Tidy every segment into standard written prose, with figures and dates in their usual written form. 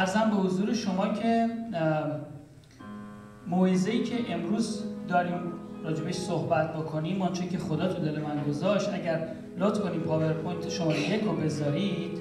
عرضم به حضور شما که موعظه‌ای که امروز داریم راجبش صحبت بکنیم، آنچه که خدا تو دل من گذاشت، اگر لطف کنیم پاورپوینت شماره 1 رو بذارید.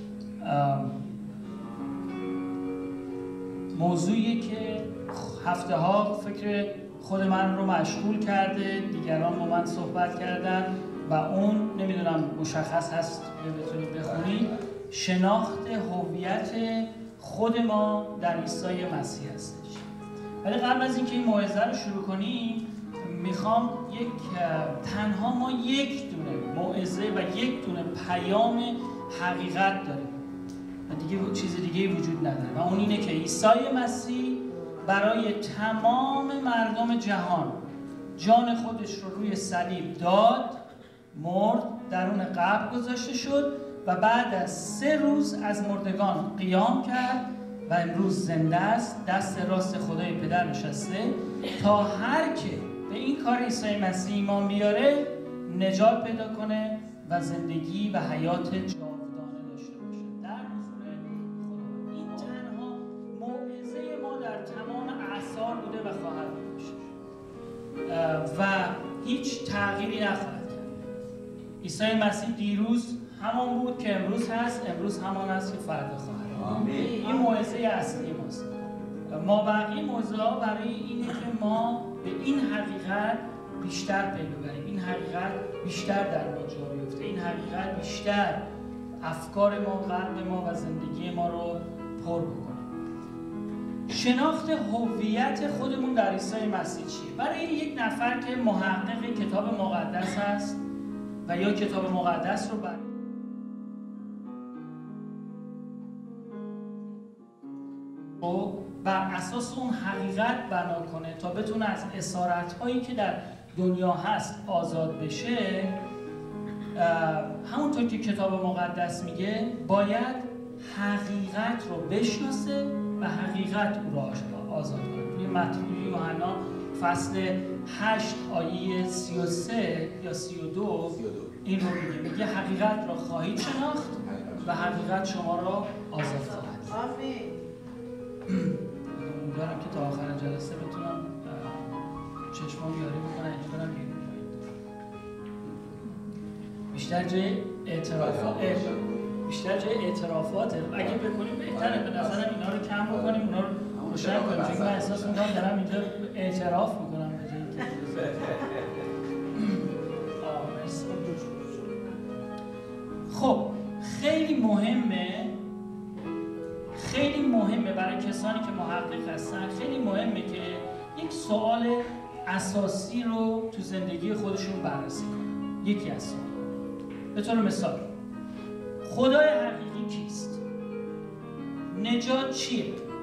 موضوعی که هفته ها فکر خود من رو مشغول کرده، دیگران با من صحبت کردن و اون نمیدونم مشخص هست بتونید بخونید، شناخت هویت خود ما در عیسی مسیح هستش. ولی قبل از اینکه این موعظه رو شروع کنیم میخوام تنها ما یک دونه موعظه و یک دونه پیام حقیقت داریم و دیگه چیز دیگه وجود نداره و اون اینه که عیسی مسیح برای تمام مردم جهان جان خودش رو روی صلیب داد، مرد، درون قبر گذاشته شد و بعد از 3 روز از مردگان قیام کرد و امروز زنده است، دست راست خدای پدر نشسته تا هر که به این کار عیسی مسیح ایمان بیاره نجات پیدا کنه و زندگی و حیات جاودانه داشته باشه در حضور خدا. این تنها موعظه ما در تمام اعصار بوده و خواهد باشه و هیچ تغییری نخواهد کرد. عیسی مسیح دیروز همان بود که امروز هست، امروز همان است که فردا خواهد. این موعظه اصلی ماست. ما بقیه موضوعا برای اینه که ما به این حقیقت بیشتر پی ببریم، این حقیقت بیشتر در ما جا بیفته، این حقیقت بیشتر افکار ما، قلب ما و زندگی ما رو پر بکنه. شناخت هویت خودمون در عیسی مسیح چیه؟ برای یک نفر که محقق کتاب مقدس هست و یا کتاب مقدس رو بر اساس اون حقیقت بنا کنه تا بتونه از اسارت‌هایی که در دنیا هست آزاد بشه، همونطور که کتاب مقدس میگه باید حقیقت رو بشناسه و حقیقت او رو آزاد کنه. توی متی یوحنا فصل 8 آیه 33 یا 32 این رو میگه حقیقت را خواهید شناخت و حقیقت شما را آزاد خواهد. آمین. امیدوارم که تا آخر جلسه بتونم چشمام یاری بکنم، امیدوارم بیشتر جای اعترافاته. اگه بکنیم بهتره، به نظرم اینا رو کم بکنیم، اونا رو روشن کنیم، چون من احساس میکنم دارم اینجا اعتراف میکنم به جایی که خب خیلی مهمه برای کسانی که محقق هستن، خیلی مهمه که یک سوال اساسی رو تو زندگی خودشون بررسی کنن. یکی از سوال به طور مثال، خدای حقیقی کیست؟ نجات چیه؟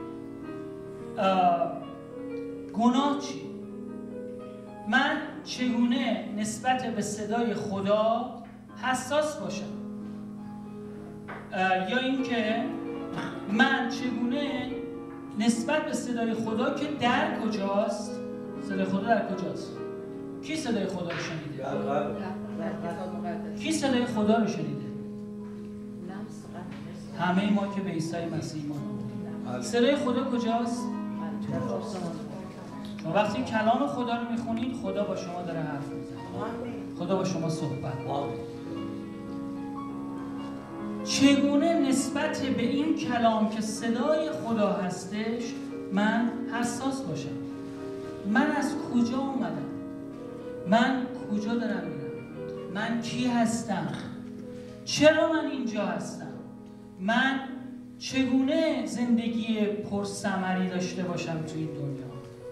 گناه چیه؟ من چگونه نسبت به صدای خدا حساس باشم؟ یا اینکه من چگونه نسبت به صدای خدا که در کجاست؟ صدای خدا در کجاست؟ کی صدای خدا رو شنیده؟ کی صدای خدا رو شنیده؟ همه ما که به عیسی مسیح ایمان آوردیم. صدای خدا کجاست؟ شما وقتی کلام خدا رو میخونید خدا با شما داره حرف میزنه، خدا با شما صحبت میکنه. چگونه نسبت به این کلام که صدای خدا هستش من حساس باشم؟ من از کجا اومدم؟ من کجا دارم میرم؟ من کی هستم؟ چرا من اینجا هستم؟ من چگونه زندگی پرثمری داشته باشم توی این دنیا؟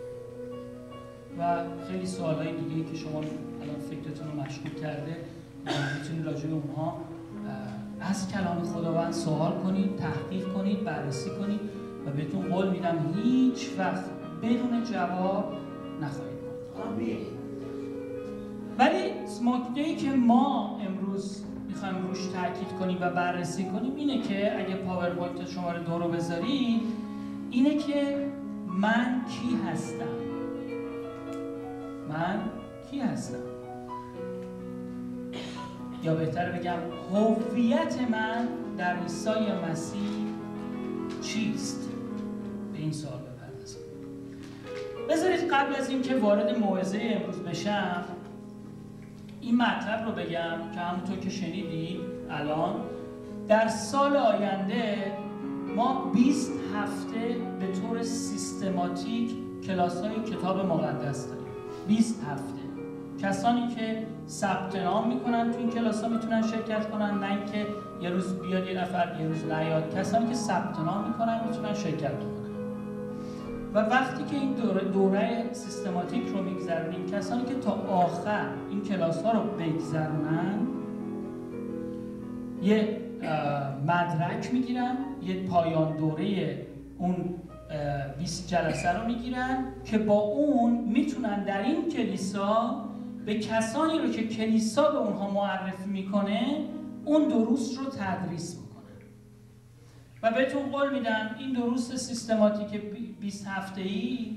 و خیلی سوالای دیگه که شما الان فکرتون رو مشغول کرده، میتونید راجع به اونها از کلام خداوند سوال کنید، تحقیق کنید، بررسی کنید و بهتون قول میدم هیچ وقت بدون جواب نخواهید ماند. ولی نکته‌ای که ما امروز میخوایم روش تاکید کنیم و بررسی کنیم اینه که اگه پاورپوینت شماره 2 رو بذارید، اینه که من کی هستم؟ من کی هستم؟ یا بهتر بگم هویت من در عیسی مسیح چیست؟ به این سوال بپردازیم. بذارید قبل از اینکه وارد موعظه امروز بشم این مطلب رو بگم که همونطور که شنیدید الان در سال آینده ما 20 هفته به طور سیستماتیک کلاس‌های کتاب مقدس داریم. 20 هفته. کسانی که ثبت نام میکنن تو این کلاس‌ها میتونن شرکت کنن، نه اینکه یه روز بیاد یه نفر یه روز نیاد. کسانی که ثبت نام میکنن میتونن شرکت کنن. و وقتی که این دوره سیستماتیک رو میگذرونیم، کسانی که تا آخر این کلاس‌ها رو بگذرونن یه مدرک میگیرن، یه پایان دوره اون 20 جلسه رو میگیرن که با اون میتونن در این کلیسا به کسانی رو که کلیسا به اونها معرفی میکنه اون دروس رو تدریس میکنن. و بهتون قول میدم این دروس سیستماتیک 20 هفته‌ای،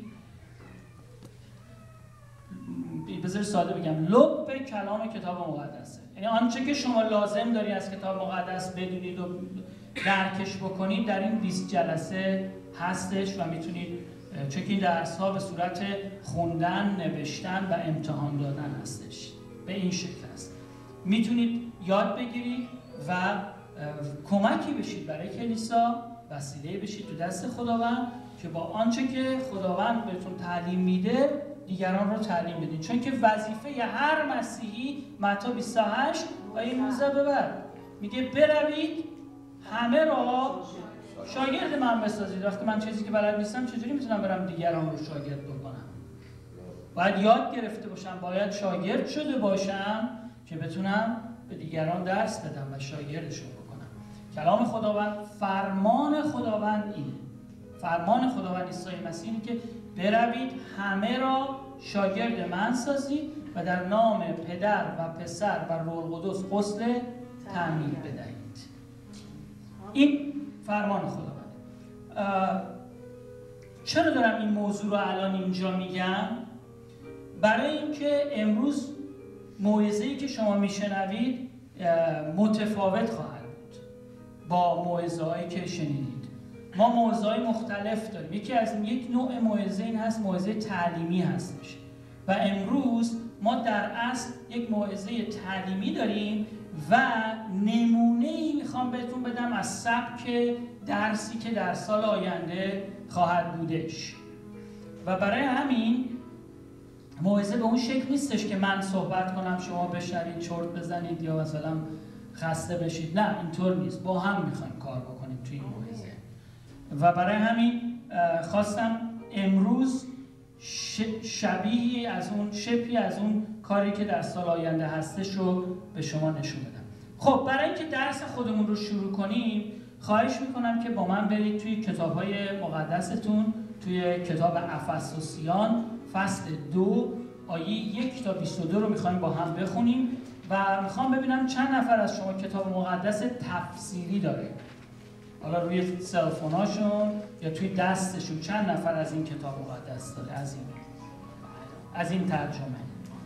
بذار ساده بگم، لب کلام کتاب مقدسه. یعنی آنچه که شما لازم داری از کتاب مقدس بدونید و درکش بکنید در این 20 جلسه هستش و میتونید، چون این درس ها به صورت خوندن، نوشتن و امتحان دادن هستش. به این شکل هست. میتونید یاد بگیرید و کمکی بشید برای کلیسا، وسیله بشید تو دست خداوند که با آنچه که خداوند بهتون تعلیم میده دیگران رو تعلیم بدین. چون که وظیفه هر مسیحی متی 28 آیه 19 به بعد میگه بروید همه را شاگرد من بسازید. وقتی من چیزی که بلد نیستم چجوری میتونم برم دیگران رو شاگرد بکنم؟ باید یاد گرفته باشم، باید شاگرد شده باشم که بتونم به دیگران درس بدم و شاگردشون بکنم. کلام خداوند، فرمان خداوند اینه. فرمان خداوند عیسی مسیح اینه که بروید همه را شاگرد من سازید و در نام پدر و پسر و روح القدس غسل تعمید بدهید. این فرمان خداوند. چرا دارم این موضوع رو الان اینجا میگم؟ برای اینکه امروز موعظه‌ای که شما میشنوید متفاوت خواهد بود با موعظه‌هایی که شنیدید. ما موعظه‌های مختلف داریم. یک نوع موعظه این هست، موعظه تعلیمی هستش و امروز ما در اصل یک موعظه تعلیمی داریم و نمونه‌ای میخوام بهتون بدم از سبک درسی که در سال آینده خواهد بودش. و برای همین موعظه به اون شکل نیستش که من صحبت کنم شما بشنوید چرت بزنید یا مثلا خسته بشید. نه، اینطور نیست. با هم میخوایم کار بکنیم توی این موعظه. و برای همین خواستم امروز شبیه از اون کاری که در سال آینده هستش رو به شما نشون بدم. خب برای اینکه درس خودمون رو شروع کنیم خواهش میکنم که با من برید توی کتاب‌های مقدستون، توی کتاب افسوسیان فصل 2 آیه 1 تا 22 رو میخوایم با هم بخونیم و میخوام ببینم چند نفر از شما کتاب مقدس تفسیری داره. حالا روی سلفوناشون یا توی دستشون چند نفر از این کتاب مقدس داره، از این ترجمه.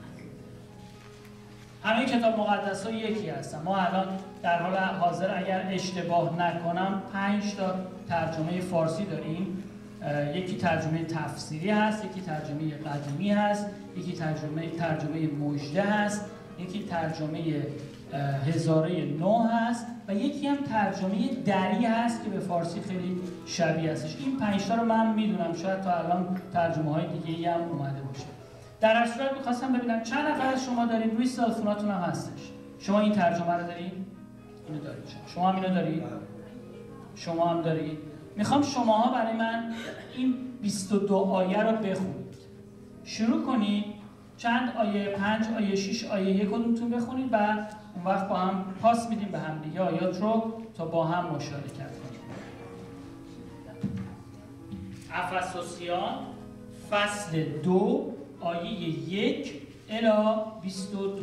همه کتاب مقدس ها یکی هستن. ما الان در حال حاضر اگر اشتباه نکنم 5 تا ترجمه فارسی داریم. یکی ترجمه تفسیری هست، یکی ترجمه قدیمی هست، یکی ترجمه مژده هست، یکی ترجمه هزاره نو هست و یکی هم ترجمه دری هست که به فارسی خیلی شبیه هستش. این 5 تا رو من میدونم، شاید تا الان ترجمه های دیگه‌ای هم اومده باشه. در هر صورت می‌خواستم ببینم چند نفر از شما دارید، روی سلفوناتون هم هستش. شما این ترجمه رو دارید؟ اینو دارید. شما هم اینو دارید؟ شما هم دارید؟ میخوام شماها برای من این 22 آیه رو بخونید. شروع کنید، چند آیه 5 آیه 6 آیه 1 کدومتون بخونید و اون وقت با هم پاس میدیم به هم دیگه آیات رو تا با هم مشارکت کنیم. افسوسیان فصل 2 آیه 1 الی 22.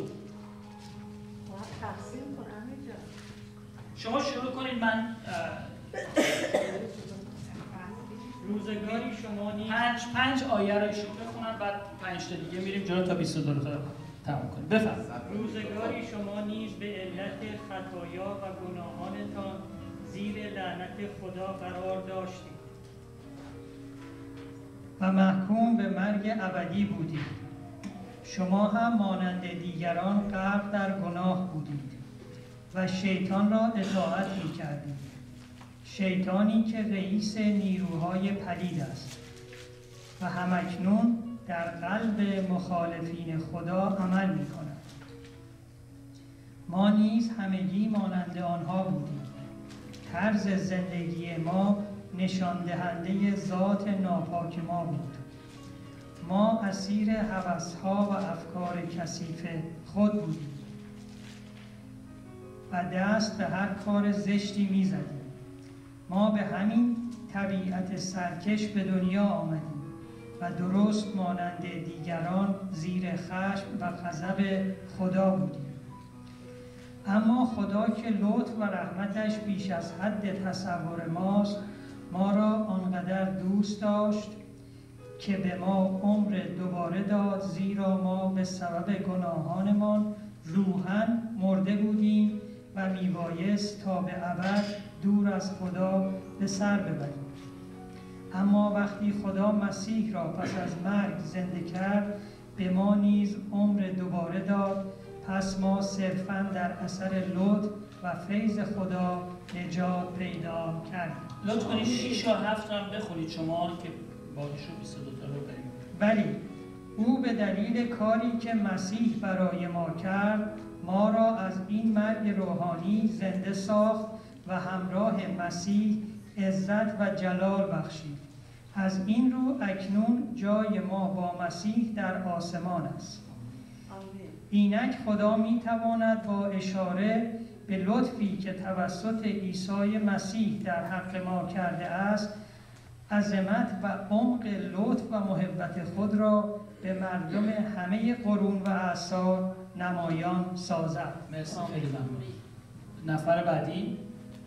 شما شروع کنید. من روزگاری شما نیز 5 آیه رو ایشون بخونن، بعد 5 تا دیگه میریم جلو تا 22 رو تمام کنیم. بفرمایید. روزگاری شما نیز به علت خطایا و گناهانتان زیر لعنت خدا قرار داشتید و محکوم به مرگ ابدی بودید. شما هم مانند دیگران غرق در گناه بودید و شیطان را اطاعت می‌کردید. شیطانی که رئیس نیروهای پلید است و همکنون در قلب مخالفین خدا عمل می‌کند. ما نیز همگی مانند آنها بودیم. طرز زندگی ما نشان دهنده ذات ناپاک ما بود. ما اسیر هوس‌ها و افکار کثیف خود بودیم و دست به هر کار زشتی می‌زدیم. ما به همین طبیعت سرکش به دنیا آمدیم و درست مانند دیگران زیر خشم و غضب خدا بودیم. اما خدا که لطف و رحمتش بیش از حد تصور ماست، ما را آنقدر دوست داشت که به ما عمر دوباره داد، زیرا ما به سبب گناهانمان روحاً مرده بودیم و میبایست تا به ابد دور از خدا به سر ببریم. اما وقتی خدا مسیح را پس از مرگ زنده کرد، به ما نیز عمر دوباره داد. پس ما صرفاً در اثر لطف و فیض خدا نجات پیدا کردیم. لطف کنید 6 و 7 هم بخونید شما که باقیشو 22 تا رو بریم. ولی او به دلیل کاری که مسیح برای ما کرد، ما را از این مرگ روحانی زنده ساخت و همراه مسیح عزت و جلال بخشید. از این رو اکنون جای ما با مسیح در آسمان است. اینک خدا میتواند با اشاره به لطفی که توسط عیسی مسیح در حق ما کرده است، عظمت و عمق لطف و محبت خود را به مردم همه قرون و اعصار نمایان سازد. مرسی، خیلی ممنون. نفر بعدی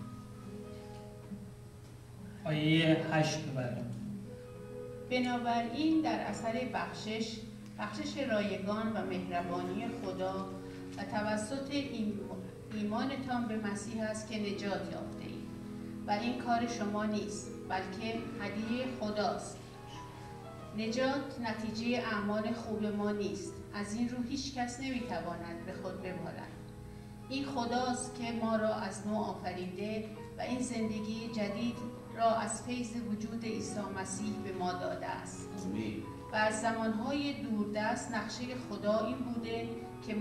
آیه 8 ببریم. بنابراین در اثر بخشش رایگان و مهربانی خدا و توسط ایمانتان به مسیح است که نجات یافته اید و این کار شما نیست بلکه هدیه خداست. نجات نتیجه اعمال خوب ما نیست. از این رو هیچ کس نمیتواند به خود ببالد. این خداست که ما را از نو آفریده و این زندگی جدید را از فیض وجود عیسی مسیح به ما داده است. و از زمانهای دوردست نقشه خدا این بوده که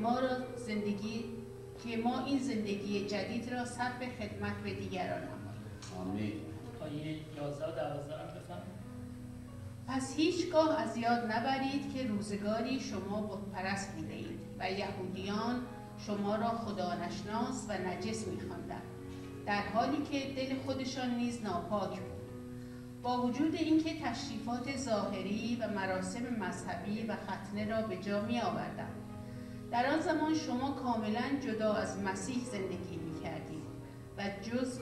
ما این زندگی جدید را صرف خدمت به دیگران نماییم. آیه 11 و 12 هم بفهم. پس هیچگاه از یاد نبرید که روزگاری شما بتپرست بودید و یهودیان شما را خدا نشناس و نجس می‌خواندند، در حالی که دل خودشان نیز ناپاک بود. با وجود اینکه تشریفات ظاهری و مراسم مذهبی و ختنه را به جا می‌آوردند، در آن زمان شما کاملا جدا از مسیح زندگی می‌کردید و جزو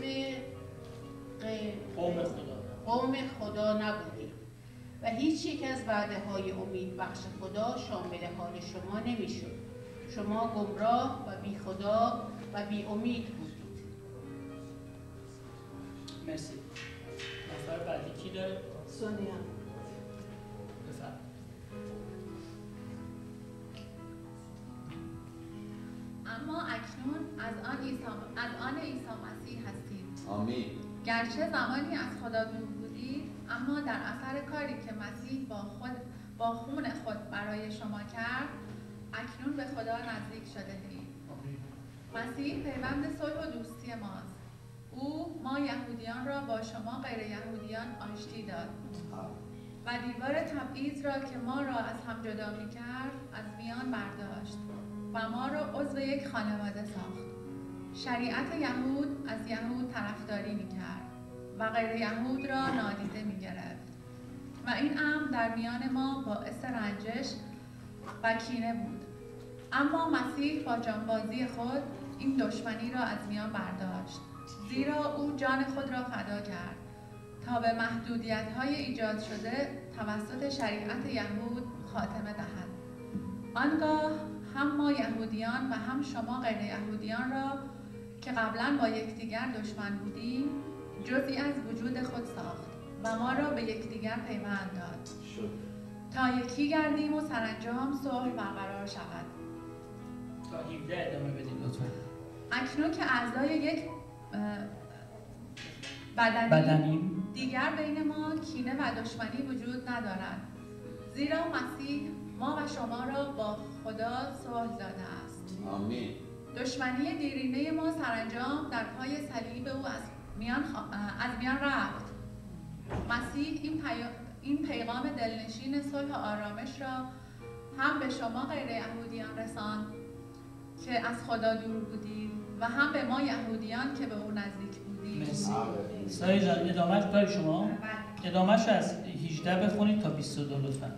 قوم خدا نبودید و هیچ یک از وعده‌های امید بخش خدا شامل حال شما نمی‌شد. شما گمراه و بی خدا و بی امید بودید. مرسی. نفر بعدی کی داره؟ سونیا. بفرم. اما اکنون از آن عیسی مسیح هستید. آمین. گرچه زمانی از خدا دور بودید، اما در اثر کاری که مسیح با خون خود برای شما کرد، اکنون به خدا نزدیک شده اید. مسیح پیوند صلح و دوستی ماست. او ما یهودیان را با شما غیر یهودیان آشتی داد و دیوار تبعیض را که ما را از هم جدا می کرد از میان برداشت و ما را عضو یک خانواده ساخت. شریعت یهود از یهود طرفداری می کرد و غیر یهود را نادیده می گرفت و این امر در میان ما باعث رنجش و کینه بود. اما مسیح با جانبازی خود این دشمنی را از میان برداشت، زیرا او جان خود را فدا کرد تا به محدودیت‌های ایجاد شده توسط شریعت یهود خاتمه دهد. آنگاه هم ما یهودیان و هم شما غیر یهودیان را که قبلا با یکدیگر دشمن بودیم جزئی از وجود خود ساخت و ما را به یکدیگر پیوند داد تا یکی گردیم و سرانجام صلح برقرار شود. تا 17 ادامه بدید لطفا. اکنون که اعضای یک بدنی دیگر بین ما کینه و دشمنی وجود ندارد، زیرا مسیح ما و شما را با خدا صلح داده است. آمین. دشمنی دیرینه ما سرانجام در پای صلیب او از میان رفت. مسیح این پیغام دلنشین صلح و آرامش را هم به شما غیر یهودیان رساند که از خدا دور بودید و هم به ما یهودیان که به او نزدیک بودیم. مرسی. سایه جان ادامهش داری شما؟ ادامهش از 18 بخونید تا 22 لطفا.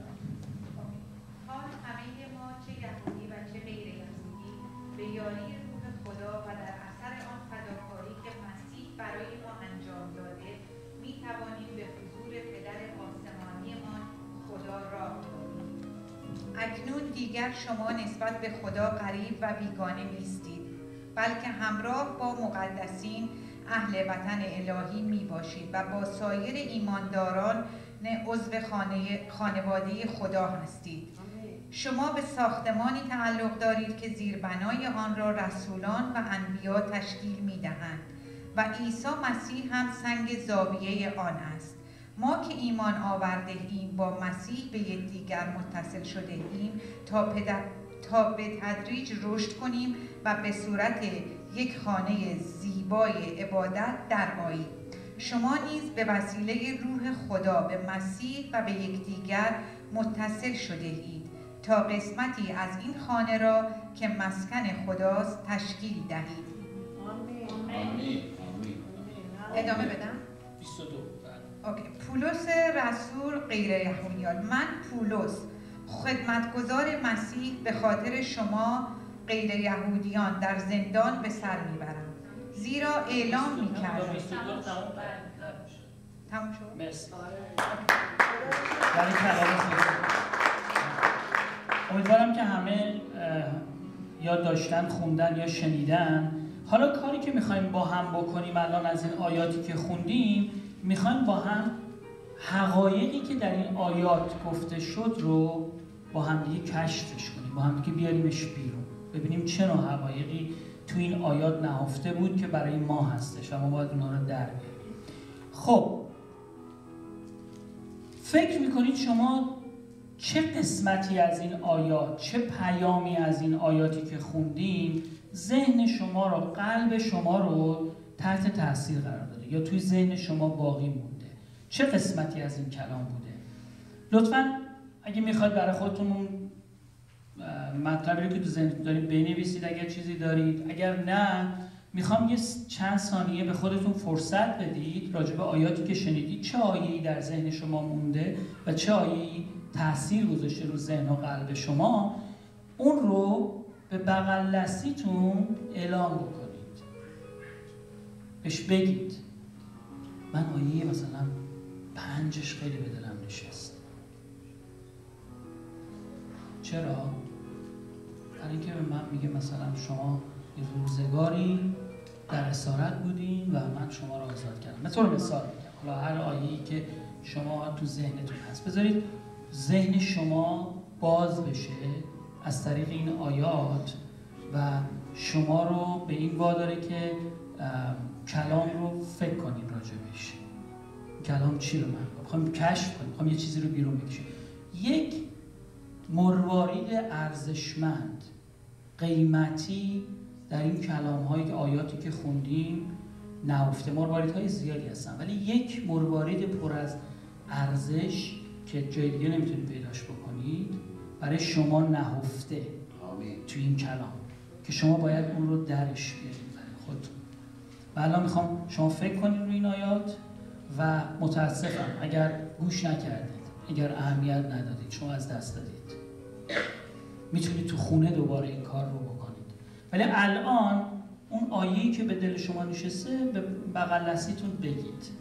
حال همه ما چه یهودی و چه غیر یهودی به یاری روح خدا و در اثر آن فداکاری که مسیح برای ما انجام داده می توانیم به حضور پدر آسمانیمان خدا راه یابیم. اکنون دیگر شما نسبت به خدا غریب و بیگانه نیستید، بلکه همراه با مقدسین اهل وطن الهی می باشید و با سایر ایمانداران عضو خانواده خدا هستید. شما به ساختمانی تعلق دارید که زیربنای آن را رسولان و انبیا تشکیل می دهند و عیسی مسیح هم سنگ زاویه آن است. ما که ایمان آورده ایم با مسیح به یکدیگر متصل شده ایم تا به تدریج رشد کنیم و به صورت یک خانه زیبای عبادت درآییم. شما نیز به وسیله روح خدا به مسیح و به یکدیگر متصل شده اید تا قسمتی از این خانه را که مسکن خداست تشکیل دهید. آمین. ادامه بدم؟ 22. اوکی. پولس رسول غیر یهودیان. من پولس خدمتگزار مسیح به خاطر شما غیر یهودیان در زندان به سر میبرم، زیرا اعلام میکردم. تموم شد؟ مرسی. امیدوارم که همه یا داشتن خوندن یا شنیدن. حالا کاری که میخوایم با هم بکنیم الان از این آیاتی که خوندیم، میخوایم با هم حقایقی که در این آیات گفته شد رو با هم دیگه کشفش کنیم، با هم دیگه بیاریمش بیرون، ببینیم چه نوع حقایقی تو این آیات نهفته بود که برای ما هستش و ما باید اونها رو در بیاریم. خب فکر میکنید شما چه قسمتی از این آیات، چه پیامی از این آیاتی که خوندیم ذهن شما رو، قلب شما رو تحت تاثیر قرار داده یا توی ذهن شما باقی مونده؟ چه قسمتی از این کلام بوده؟ لطفاً اگه میخواید برای خودتون مطلبی رو که تو ذهنتون دارید بنویسید اگر چیزی دارید. اگر نه میخوام یه چند ثانیه به خودتون فرصت بدید راجع به آیاتی که شنیدید، چه آیه‌ای در ذهن شما مونده و چه آیه‌ای تأثیر گذاشته رو ذهن و قلب شما، اون رو به بغل دستیتون اعلام بکنید، بهش بگید من آیه مثلا 5 خیلی به دلم نشست. چرا؟ برای اینکه به من میگه مثلا شما یه روزگاری در اسارت بودین و من شما رو آزاد کردم. به طور مثال میگم، حالا هر آیه‌ای که شما تو ذهنتون هست بذارید ذهن شما باز بشه از طریق این آیات و شما رو به این واداره که کلام رو فکر کنید راجبش. کلام چی رو من میخوام کشف کنیم، میخوام یه چیزی رو بیرون بکشیم. یک مروارید ارزشمند قیمتی در این کلام هایی که آیاتی که خوندیم نهفته. مروارید های زیادی هستن ولی یک مروارید پر از ارزش که جای دیگه نمیتونید پیداش بکنید برای شما نهفته توی این کلام که شما باید اون رو درش بیارید برای خودتون. و الان میخوام شما فکر کنید روی این آیات و متاسفم اگر گوش نکردید، اگر اهمیت ندادید، شما از دست دادید. میتونید تو خونه دوباره این کار رو بکنید. ولی الان اون آیه‌ای که به دل شما نشسته به بغل دستیتون بگید.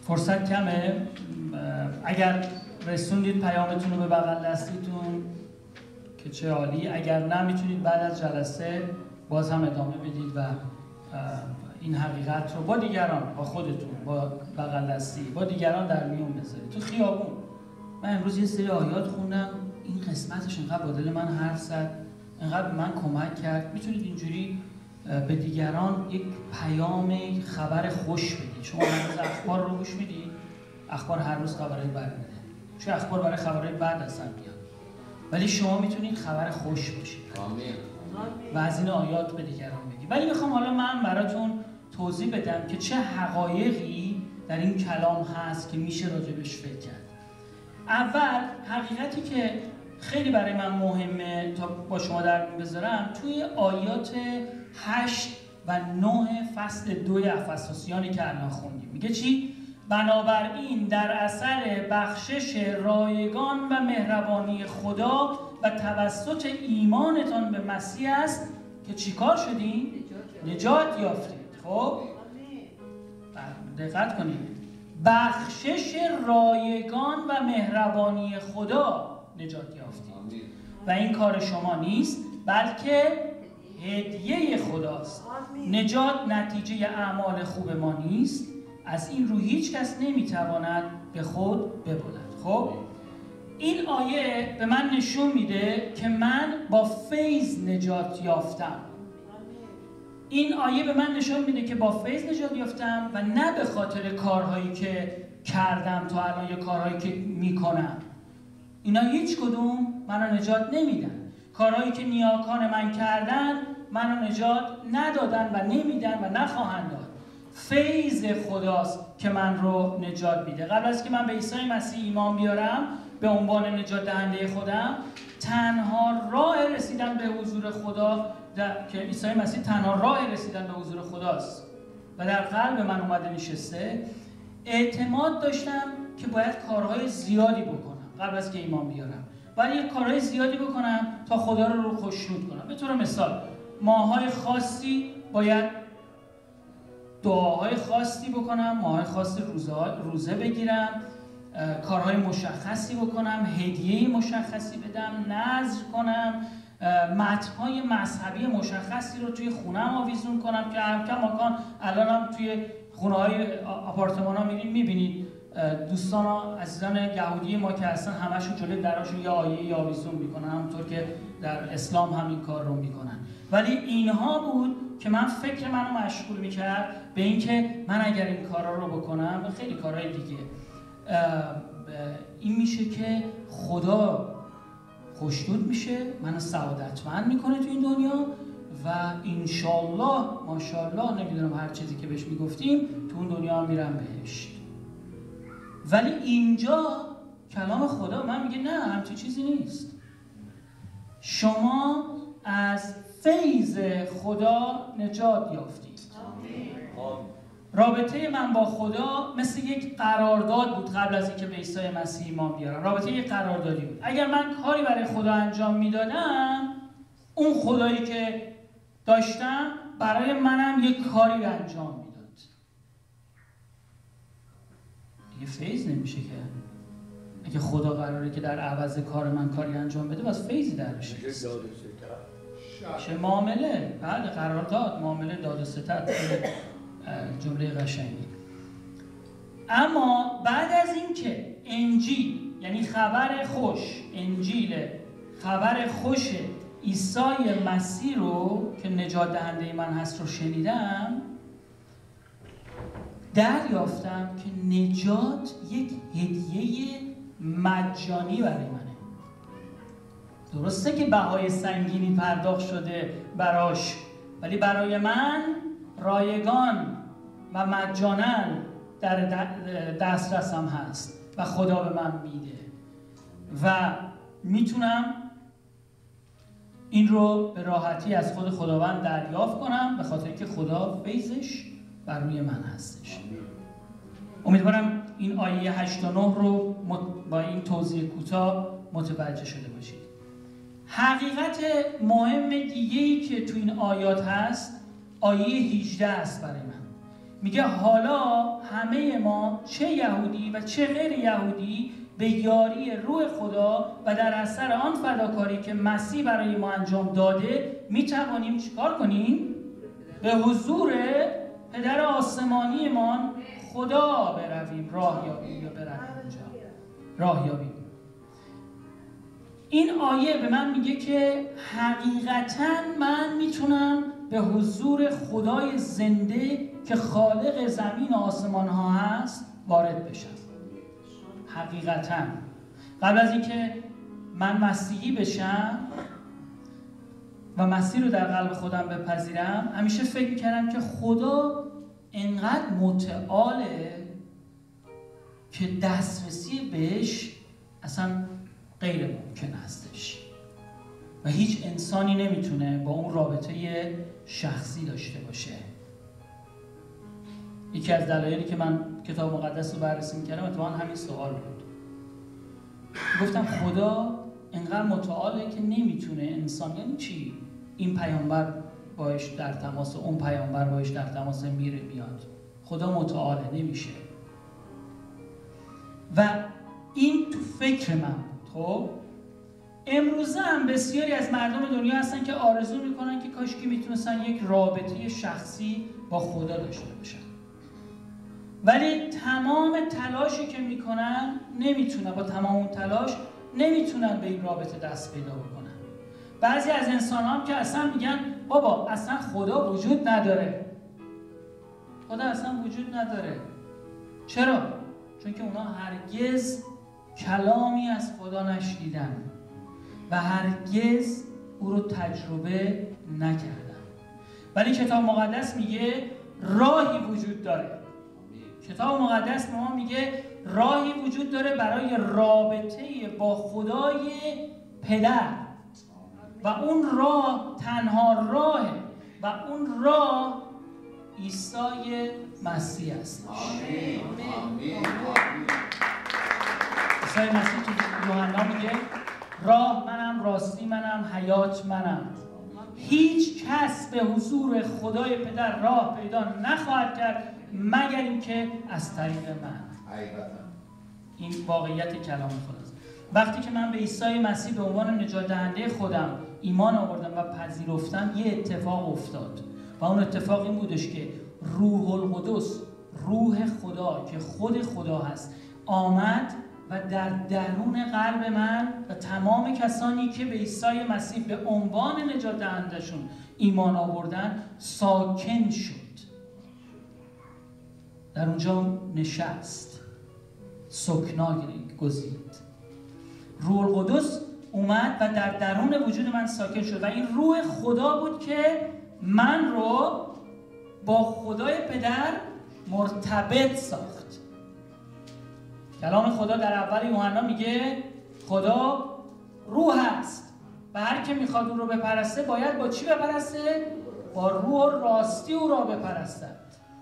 فرصت کمه. اگر رسوندید پیامتون رو به بغل دستیتون که چه عالی، اگر نه میتونید بعد از جلسه باز هم ادامه بدید و این حقیقت رو با دیگران، با خودتون، با بغل دستی، با دیگران در میون بذارید. تو خیابون من امروز یه سری آیات خوندم، این قسمتش اینقدر با دل من حرف زد، اینقدر به من کمک کرد. میتونید اینجوری به دیگران یک پیام خبر خوش بدید. شما هر روز اخبار رو گوش میدید، اخبار هر روز خبرهای بد میده، چون اخبار برای خبرهای بد اصلا میاد، ولی شما میتونید خبر خوش باشید و از این آیات به دیگران بگید. ولی میخوام حالا من براتون توضیح بدم که چه حقایقی در این کلام هست که میشه راجبش فکر کرد. اول حقیقتی که خیلی برای من مهمه تا با شما در میون بذارم، توی آیات 8 و 9 فصل 2 افسوسیانی که الان خوندیم میگه چی؟ بنابراین در اثر بخشش رایگان و مهربانی خدا و توسط ایمانتان به مسیح است که چیکار شدین؟ نجات یافتید. خب دقت کنید، بخشش رایگان و مهربانی خدا نجات یافتید و این کار شما نیست بلکه هدیه خداست. نجات نتیجه اعمال خوب ما نیست، از این رو هیچ کس نمیتواند به خود ببلد. خب این آیه به من نشون میده که من با فیض نجات یافتم. این آیه به من نشون میده که با فیض نجات یافتم و نه به خاطر کارهایی که کردم تا الان یا کارهایی که میکنم. اینا هیچ کدوم منو نجات نمیدن. کارهایی که نیاکان من کردن منو نجات ندادن و نمیدن و نخواهند داد. فیض خداست که من رو نجات میده. قبل از که من به عیسی مسیح ایمان بیارم به عنوان نجات دهنده خودم، تنها راه رسیدن به حضور خدا که عیسی مسیح تنها راه رسیدن به حضور خداست و در قلب من اومده نشسته، اعتماد داشتم که باید کارهای زیادی بکنم قبل از که ایمان بیارم. باید کارهای زیادی بکنم تا خدا رو خوشنود کنم. به طور مثال ماهای خاصی باید دعاهای خاصی بکنم، ماهای خاصی روزه بگیرم، کارهای مشخصی بکنم، هدیه مشخصی بدم، نذر کنم، متن‌های مذهبی مشخصی رو توی خونه‌ام آویزون کنم که کماکان الانم توی خونه‌های آپارتمان‌ها می‌بینید دوستان عزیزان یهودی ما که هستن همشون جلوی دراشون یه آیه آویزون میکنن، همونطور که در اسلام همین کار رو میکنن. ولی اینها بود که من فکر منو مشغول میکرد به اینکه من اگر این کارا رو بکنم و خیلی کارهای دیگه، این میشه که خدا خوشنود میشه، منو سعادتمند میکنه تو این دنیا و انشالله ماشاءالله نمیدونم هر چیزی که بهش میگفتیم تو اون دنیا هم میرم بهشت. ولی اینجا کلام خدا من میگه نه، همچین چیزی نیست. شما از فیض خدا نجات یافتید. رابطه من با خدا مثل یک قرارداد بود قبل از اینکه به عیسی مسیح ایمان بیارم. رابطه یک قراردادی بود. اگر من کاری برای خدا انجام میدادم، اون خدایی که داشتم برای منم یک کاری انجام میداد. دیگه فیض نمیشه که اگه خدا قراره که در عوض کار من کاری انجام بده، بس فیضی درش نیست. چه معامله؟ بله، قرارداد، معامله، داد و ستد، جمله قشنگی. اما بعد از این که انجیل، یعنی خبر خوش، انجیل خبر خوش عیسی مسیح رو که نجات دهنده من هست رو شنیدم، دریافتم که نجات یک هدیه مجانی برای منه. درسته که بهای سنگینی پرداخت شده براش، ولی برای من رایگان و مجانا در دسترسم هست و خدا به من میده و میتونم این رو به راحتی از خود خداوند دریافت کنم به خاطر که خدا فیضش بر روی من هستش. امیدوارم این آیه 8 و 9 رو با این توضیح کوتاه متوجه شده باشید. حقیقت مهم دیگه‌ای که تو این آیات هست آیه 18 است برای من میگه حالا همه ما چه یهودی و چه غیر یهودی به یاری روح خدا و در اثر آن فداکاری که مسیح برای ما انجام داده میتوانیم چیکار کنیم؟ به حضور پدر آسمانی ما خدا برویم، راه یابیم یا برویم اونجا راه یابیم. این آیه به من میگه که حقیقتاً من میتونم به حضور خدای زنده که خالق زمین و آسمان ها هست وارد بشم. حقیقتاً قبل از اینکه من مسیحی بشم و مسیح رو در قلب خودم بپذیرم همیشه فکر میکردم که خدا انقدر متعاله که دسترسی بهش اصلا غیر ممکن هستش و هیچ انسانی نمیتونه با اون رابطه شخصی داشته باشه. یکی از دلایلی که من کتاب مقدس رو بررسی میکردم اتفاقاً همین سوال بود. گفتم خدا انقدر متعاله که نمیتونه انسان، یعنی چی؟ این پیامبر باش در تماس، اون پیامبر باش در تماس، میره میاد. خدا متعاله، نمیشه. و این تو فکر من خب امروزه هم بسیاری از مردم دنیا هستن که آرزو میکنن که کاشکی میتونستن یک رابطه شخصی با خدا داشته باشن، ولی تمام تلاشی که میکنن نمیتونن، با تمام اون تلاش نمیتونن به این رابطه دست پیدا بکنن. بعضی از انسان هم که اصلا میگن بابا اصلا خدا وجود نداره، خدا اصلا وجود نداره. چرا؟ چون که اونا هرگز کلامی از خدا نشنیدن و هرگز او رو تجربه نکردن. ولی کتاب مقدس میگه راهی وجود داره. کتاب مقدس به ما میگه راهی وجود داره برای رابطه با خدای پدر و اون راه تنها راهه و اون راه عیسی مسیح است. عیسی مسیح تو یوحنا میگه راه منم، راستی منم، حیات منم. هیچ کس به حضور خدای پدر راه پیدا نخواهد کرد مگر اینکه از طریق من. این واقعیت کلام خداست. وقتی که من به عیسی مسیح به عنوان نجات دهنده خودم ایمان آوردم و پذیرفتم، یه اتفاق افتاد و اون اتفاق این بودش که روح القدس، روح خدا که خود خدا هست، آمد و در درون قلب من و تمام کسانی که به عیسی مسیح به عنوان نجات دهندهشون ایمان آوردن ساکن شد. در اونجا نشست، سکنا گزید. روح القدس اومد و در درون وجود من ساکن شد و این روح خدا بود که من رو با خدای پدر مرتبط ساخت. کلام خدا در اول یوحنا میگه خدا روح است و هر که میخواد او رو بپرسته باید با چی بپرسته؟ با روح و راستی او را بپرستد.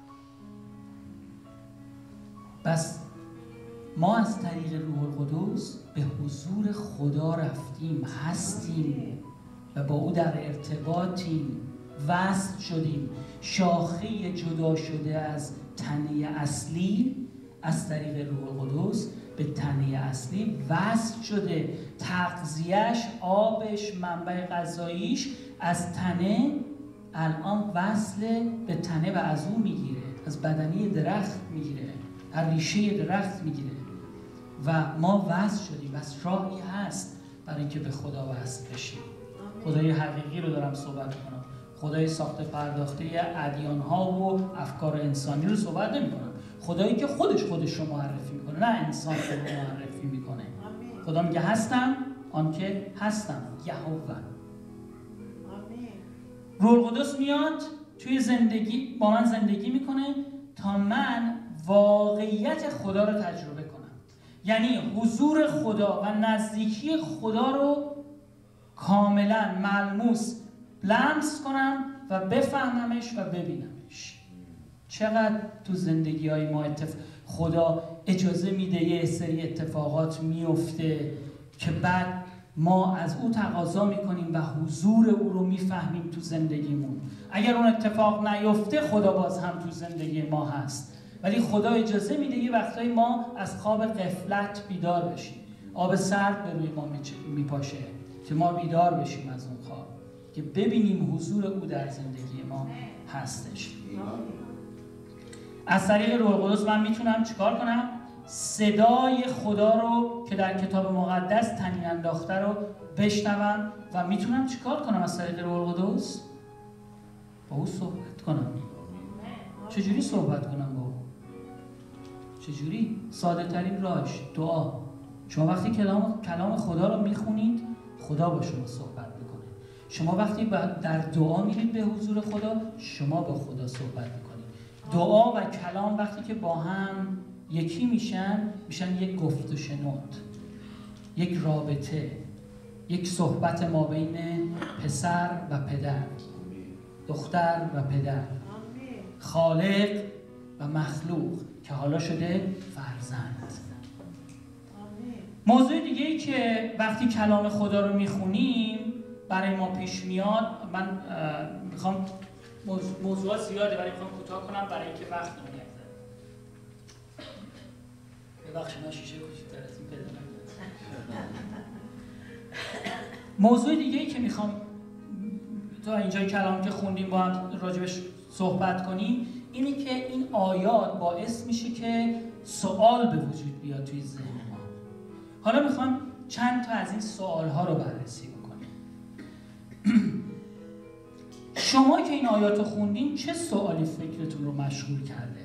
بس ما از طریق روح القدس به حضور خدا رفتیم، هستیم و با او در ارتباطیم، وصل شدیم. شاخه جدا شده از تنه اصلی از طریق روح القدس به تنه اصلی وصل شده. تغذیه‌اش، آبش، منبع غذاییش از تنه الان وصل به تنه و از اون میگیره، از بدنه درخت میگیره، از ریشه درخت میگیره و ما وصل شدیم. بس راهی هست برای اینکه به خدا وصل بشیم. خدای حقیقی رو دارم صحبت میکنم، خدای ساخته پرداخته ادیان ها و افکار انسانی رو صحبت نمی کنم. خدایی که خودش رو معرفی میکنه، نه انسان رو معرفی میکنه. خدا میگه هستم آنکه هستم، یهوه. روح القدس میاد توی زندگی با من زندگی میکنه تا من واقعیت خدا رو تجربه کنم. یعنی حضور خدا و نزدیکی خدا رو کاملا ملموس لمس کنم و بفهممش و ببینمش. چقدر تو زندگی‌های ما خدا اجازه میده یه سری اتفاقات میفته که بعد ما از او تقاضا میکنیم و حضور او رو میفهمیم تو زندگیمون. اگر اون اتفاق نیفته خدا باز هم تو زندگی ما هست، ولی خدا اجازه میده یه وقتایی ما از خواب غفلت بیدار بشیم، آب سرد به روی ما میپاشه که ما بیدار بشیم از اون خواب، که ببینیم حضور او در زندگی ما هستش. از طریق روح القدس من میتونم چیکار کنم؟ صدای خدا رو که در کتاب مقدس طنین انداخته رو بشنوم و میتونم چیکار کنم از طریق روح القدس؟ با او صحبت کنم. چجوری صحبت کنم با او؟ چجوری؟ ساده ترین راهش دعا. شما وقتی کلام خدا رو میخونید، خدا با شما صحبت میکنه. شما وقتی در دعا میرید به حضور خدا، شما با خدا صحبت میکنید. دعا و کلام وقتی که با هم یکی میشن یک گفت و شنود، یک رابطه، یک صحبت ما بین پسر و پدر، دختر و پدر، خالق و مخلوق که حالا شده فرزند. موضوع دیگه ای که وقتی کلام خدا رو میخونیم برای ما پیش میاد، من میخوام موضوعات زیاده ولی میخوام کوتاه کنم برای اینکه وقت نمیگذره. ببخشید من شیشه کوچیک‌تر از این پیدا نکردم. موضوع دیگه ای که میخوام تا اینجای کلام که خوندیم با هم راجبش صحبت کنیم اینه که این آیات باعث میشه که سوال به وجود بیاد توی ذهن ما. حالا میخوام چند تا از این سوال‌ها رو بررسی بکنیم. شما که این آیات رو خوندین چه سوالی فکرتون رو مشغول کرده؟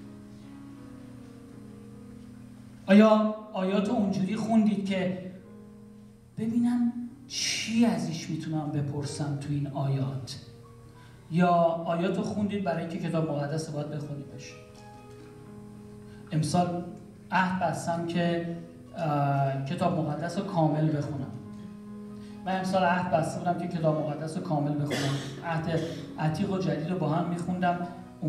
آیا آیات رو اونجوری خوندید که ببینم چی ازش میتونم بپرسم تو این آیات؟ یا آیات رو خوندید برای اینکه کتاب مقدس رو باید بخونیمش؟ امسال عهد بستم که کتاب مقدس رو کامل بخونم. من امسال عهد بسته بودم که کتاب مقدس رو کامل بخونم. عهد عتیق و جدید رو با هم میخوندم.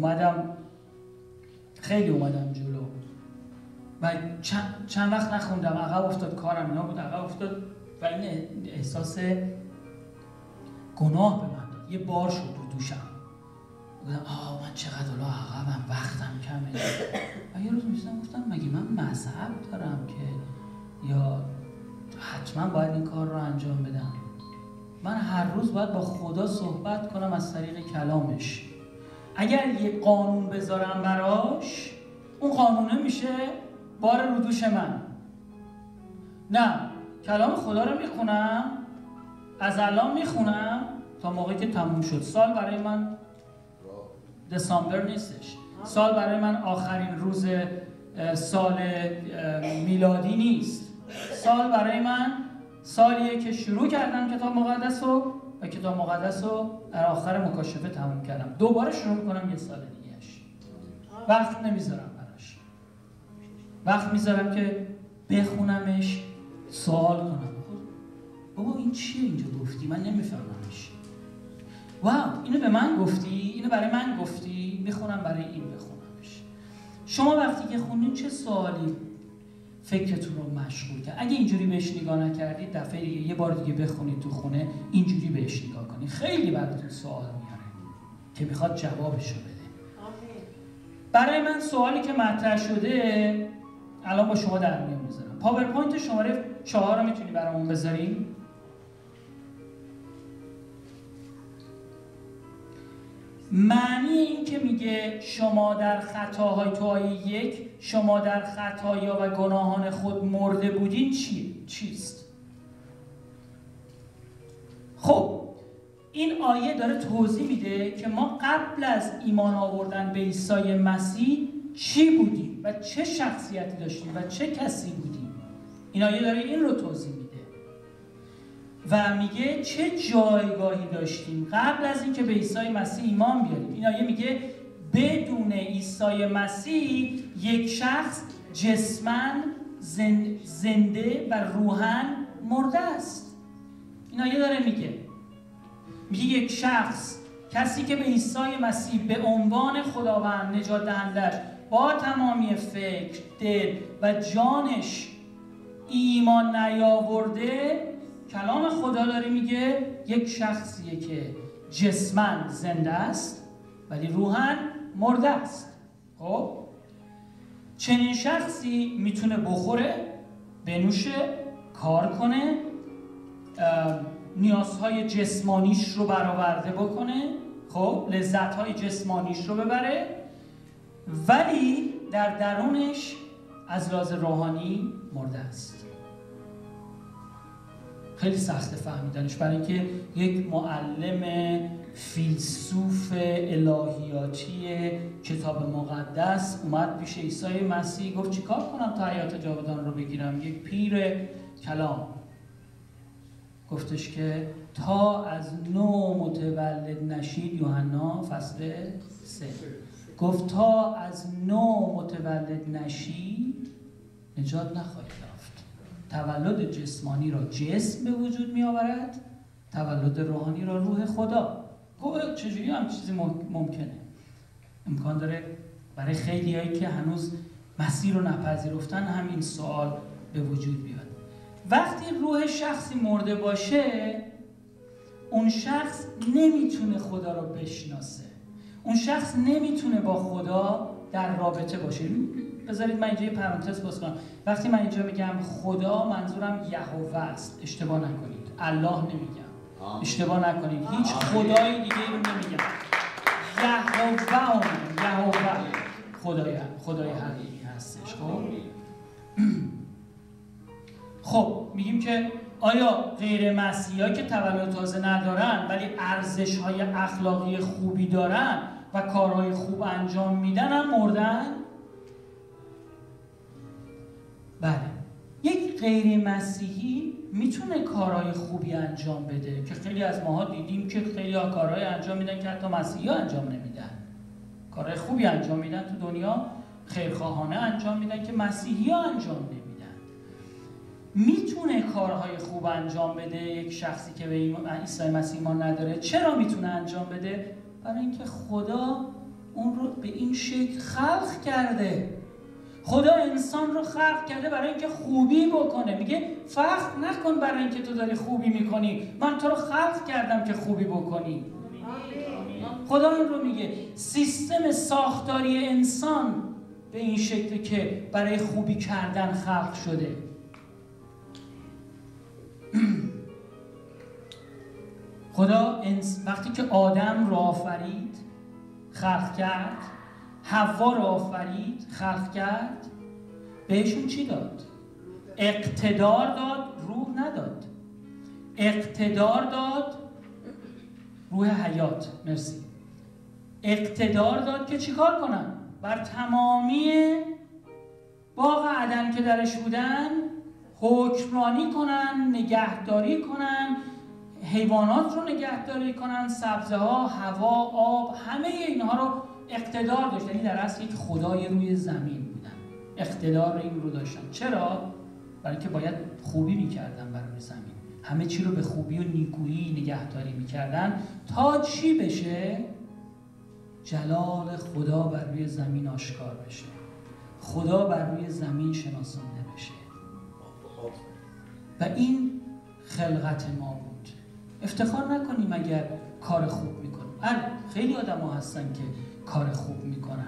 خیلی اومدم جلو و چند وقت نخوندم، عقب افتاد، کارم اینا بود عقب افتاد و این احساس گناه به من داد. یه بار شد رو دوشم، گفتم من چقدر الا عقبم، وقتم کمه. و یه روز گفتم مگه من مذهب دارم که یا حتما باید این کار رو انجام بدم؟ من هر روز باید با خدا صحبت کنم از طریق کلامش. اگر یه قانون بذارم براش، اون قانونه میشه بار رو دوش من. نه، کلام خدا رو میخونم، از الان میخونم تا موقعی که تموم شد. سال برای من دسامبر نیستش، سال برای من آخرین روز سال میلادی نیست. سال برای من سالیه که شروع کردم کتاب مقدس رو و کتاب مقدس رو در آخر مکاشفه تموم کردم. دوباره شروع میکنم یه سال دیگهش. وقت نمیذارم براش، وقت میذارم که بخونمش، سوال کنم. بابا این چیه اینجا گفتی؟ من نمیفهممش. واو، اینو به من گفتی؟ اینو برای من گفتی؟ میخونم برای این بخونمش. شما وقتی که خوندین چه سوالی فکرتون رو مشغول کرد؟ اگه اینجوری بهش نگاه نکردید، دفعه دیگه یه بار دیگه بخونید تو خونه، اینجوری بهش نگاه کنید. خیلی براتون سوال میاره که میخواد جوابشو بده. برای من سوالی که مطرح شده الان با شما در میون میذارم. پاورپوینت شماره 4 رو میتونی برامون بذاریم؟ معنی این که میگه شما در خطاهای تو آیه 1 شما در خطایا و گناهان خود مرده بودین چیست؟ خب این آیه داره توضیح میده که ما قبل از ایمان آوردن به عیسی مسیح چی بودیم و چه شخصیتی داشتیم و چه کسی بودیم. این آیه داره این رو توضیح میده و میگه چه جایگاهی داشتیم قبل از اینکه به عیسی مسیح ایمان بیاریم. این آیه میگه بدون عیسی مسیح یک شخص جسماً زنده و روحاً مرده است. این آیه داره میگه یک شخص، کسی که به عیسی مسیح به عنوان خداوند نجات دهندش با تمامی فکر، دل و جانش ایمان نیاورده، کلام خدا داره میگه یک شخصیه که جسماً زنده است ولی روحاً مرده است. خب چنین شخصی میتونه بخوره، بنوشه، کار کنه، نیازهای جسمانیش رو برآورده بکنه، خب لذتهای جسمانیش رو ببره، ولی در درونش از لحاظ روحانی مرده است. خیلی سخت فهمیدنش، برای اینکه یک معلم فیلسوف الهیاتی کتاب مقدس اومد پیش عیسی مسیح گفت چیکار کنم تا حیات جاودان رو بگیرم؟ یک پیر کلام گفتش که تا از نو متولد نشید، یوحنا فصل 3 گفت تا از نو متولد نشید نجات نخواهید یافت. تولد جسمانی را جسم به وجود می آورد، تولد روحانی را روح خدا. خب چجوری هم چیزی ممکنه؟ امکان داره برای خیلی هایی که هنوز مسیح رو نپذیرفتن همین سوال به وجود بیاد. وقتی روح شخصی مرده باشه، اون شخص نمیتونه خدا رو بشناسه، اون شخص نمیتونه با خدا در رابطه باشه. بذارید من اینجا یه پرانتز باز کنم. وقتی من اینجا میگم خدا، منظورم یهوه است، اشتباه نکنید. الله نمیگم، اشتباه نکنید، هیچ خدای دیگه رو نمیگم. یهوه خدای حقیقی هستش. خب میگیم که آیا غیر مسیحا که تولد تازه ندارن ولی ارزش‌های اخلاقی خوبی دارن و کارهای خوب انجام میدن هم مردن؟ بله. یک غیر مسیحی میتونه کارهای خوبی انجام بده که خیلی از ماها دیدیم که خیلی ها کارهای انجام میدن که حتی مسیحی ها انجام نمیدن. کارهای خوبی انجام میدن تو دنیا، خیرخواهانه انجام میدن که مسیحی ها انجام نمیدن. میتونه کارهای خوب انجام بده یک شخصی که به عیسی مسیح ایمان نداره. چرا میتونه انجام بده؟ برای اینکه خدا اون رو به این شکل خلق کرده. خدا انسان رو خلق کرده برای اینکه خوبی بکنه. میگه فخر نکن برای اینکه تو داری خوبی میکنی، من تو رو خلق کردم که خوبی بکنی. خدا این رو میگه. سیستم ساختاری انسان به این شکل که برای خوبی کردن خلق شده. خدا وقتی که آدم رو آفرید، خلق کرد، حوا رو آفرید، خلق کرد، بهشون چی داد؟ اقتدار داد، روح نداد. اقتدار داد، روح حیات، مرسی. اقتدار داد که چیکار کنن؟ بر تمامی باغ عدن که درش بودن حکمرانی کنن، نگهداری کنن، حیوانات رو نگهداری کنن، سبزه ها، هوا، آب، همه اینها رو اقتدار داشت. یعنی در اصل یک خدای روی زمین بودن، اقتدار این رو داشتن. چرا؟ برای اینکه باید خوبی میکردن بر روی زمین، همه چی رو به خوبی و نیکویی نگهداری میکردن تا چی بشه؟ جلال خدا بر روی زمین آشکار بشه، خدا بر روی زمین شناسانده بشه. و این خلقت ما بود. افتخار نکنیم اگر کار خوب میکنیم. خیلی آدم ها هستن که کار خوب میکنن،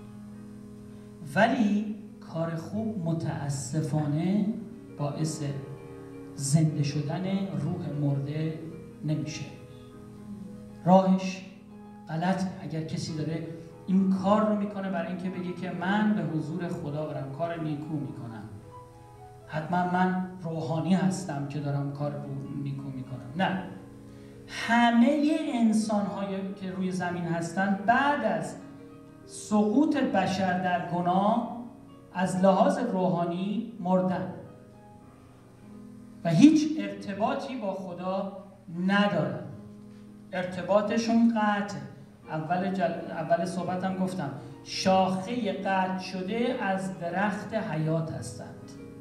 ولی کار خوب متاسفانه باعث زنده شدن روح مرده نمیشه. راهش غلط. اگر کسی داره این کار رو میکنه برای اینکه بگه که من به حضور خدا برم کار نیکو میکنم، حتما من روحانی هستم که دارم کار نیکو میکنم، نه. همه انسان‌هایی که روی زمین هستن بعد از سقوط بشر در گناه از لحاظ روحانی مردن و هیچ ارتباطی با خدا ندارن. ارتباطشون قطعه. اول صحبتم گفتم شاخه قطع شده از درخت حیات هستند.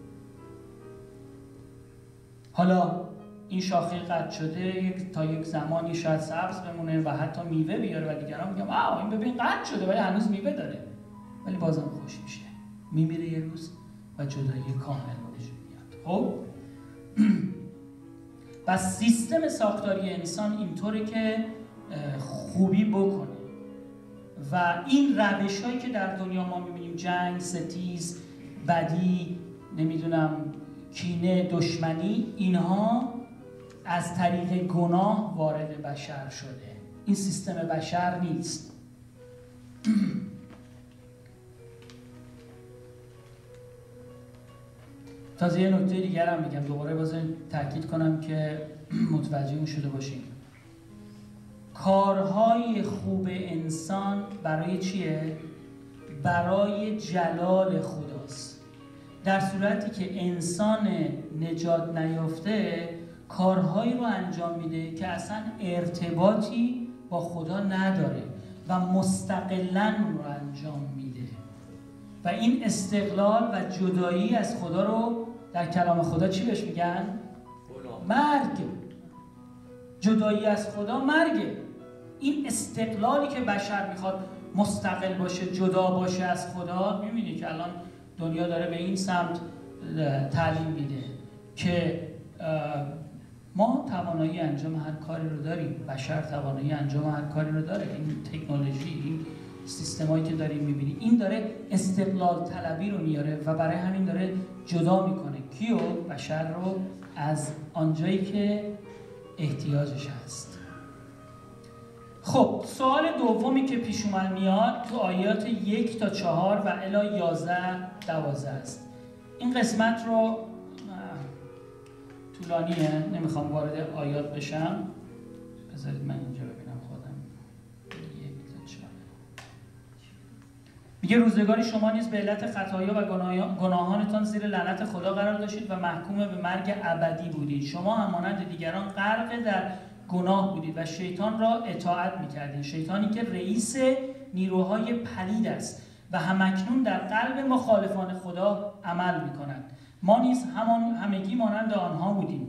حالا این شاخه قطع شده تا یک زمانی شاید سبز بمونه و حتی میوه بیاره و دیگران میگم این ببین قطع شده ولی هنوز میوه داره، ولی بازم خوش میشه، میمیره یه روز و جدایی کامل بهش میاد. خب و سیستم ساختاری انسان اینطوره که خوبی بکنه و این روش هایی که در دنیا ما میبینیم، جنگ، ستیز، بدی، نمیدونم کینه، دشمنی، اینها از طریق گناه وارد بشر شده. این سیستم بشر نیست. تازه یه نکته دیگر هم میگم، دوباره بازم تاکید کنم که متوجه اون شده باشیم. کارهای خوب انسان برای چیه؟ برای جلال خداست. در صورتی که انسان نجات نیافته کارهایی رو انجام میده که اصلا ارتباطی با خدا نداره و مستقلاً رو انجام میده و این استقلال و جدایی از خدا رو در کلام خدا چی بهش میگن؟ مرگ. جدایی از خدا مرگه. این استقلالی که بشر میخواد مستقل باشه، جدا باشه از خدا، میبینی که الان دنیا داره به این سمت تعلیم میده که ما توانایی انجام هر کاری رو داریم، بشر توانایی انجام هر کاری رو داره. این تکنولوژی، این سیستمایی که داریم میبینی، این داره استقلال طلبی رو میاره و برای همین داره جدا میکنه کیو؟ بشر رو از آنجایی که احتیاجش هست. خب سوال دومی که پیش اومد میاد تو آیات 1 تا 4 و الی 11 12 است. این قسمت رو طولانیه، نمیخوام وارد آیات بشم. بذارید من اینجا ببینم خودم. 1 تا 4 میگه روزگاری شما نیز به علت خطایا و گناهانتان زیر لعنت خدا قرار داشتید و محکوم به مرگ ابدی بودید. شما همانند دیگران غرق در گناه بودید و شیطان را اطاعت میکردید. شیطانی که رئیس نیروهای پلید است و همکنون در قلب مخالفان خدا عمل میکند. ما نیز همگی مانند آنها بودیم.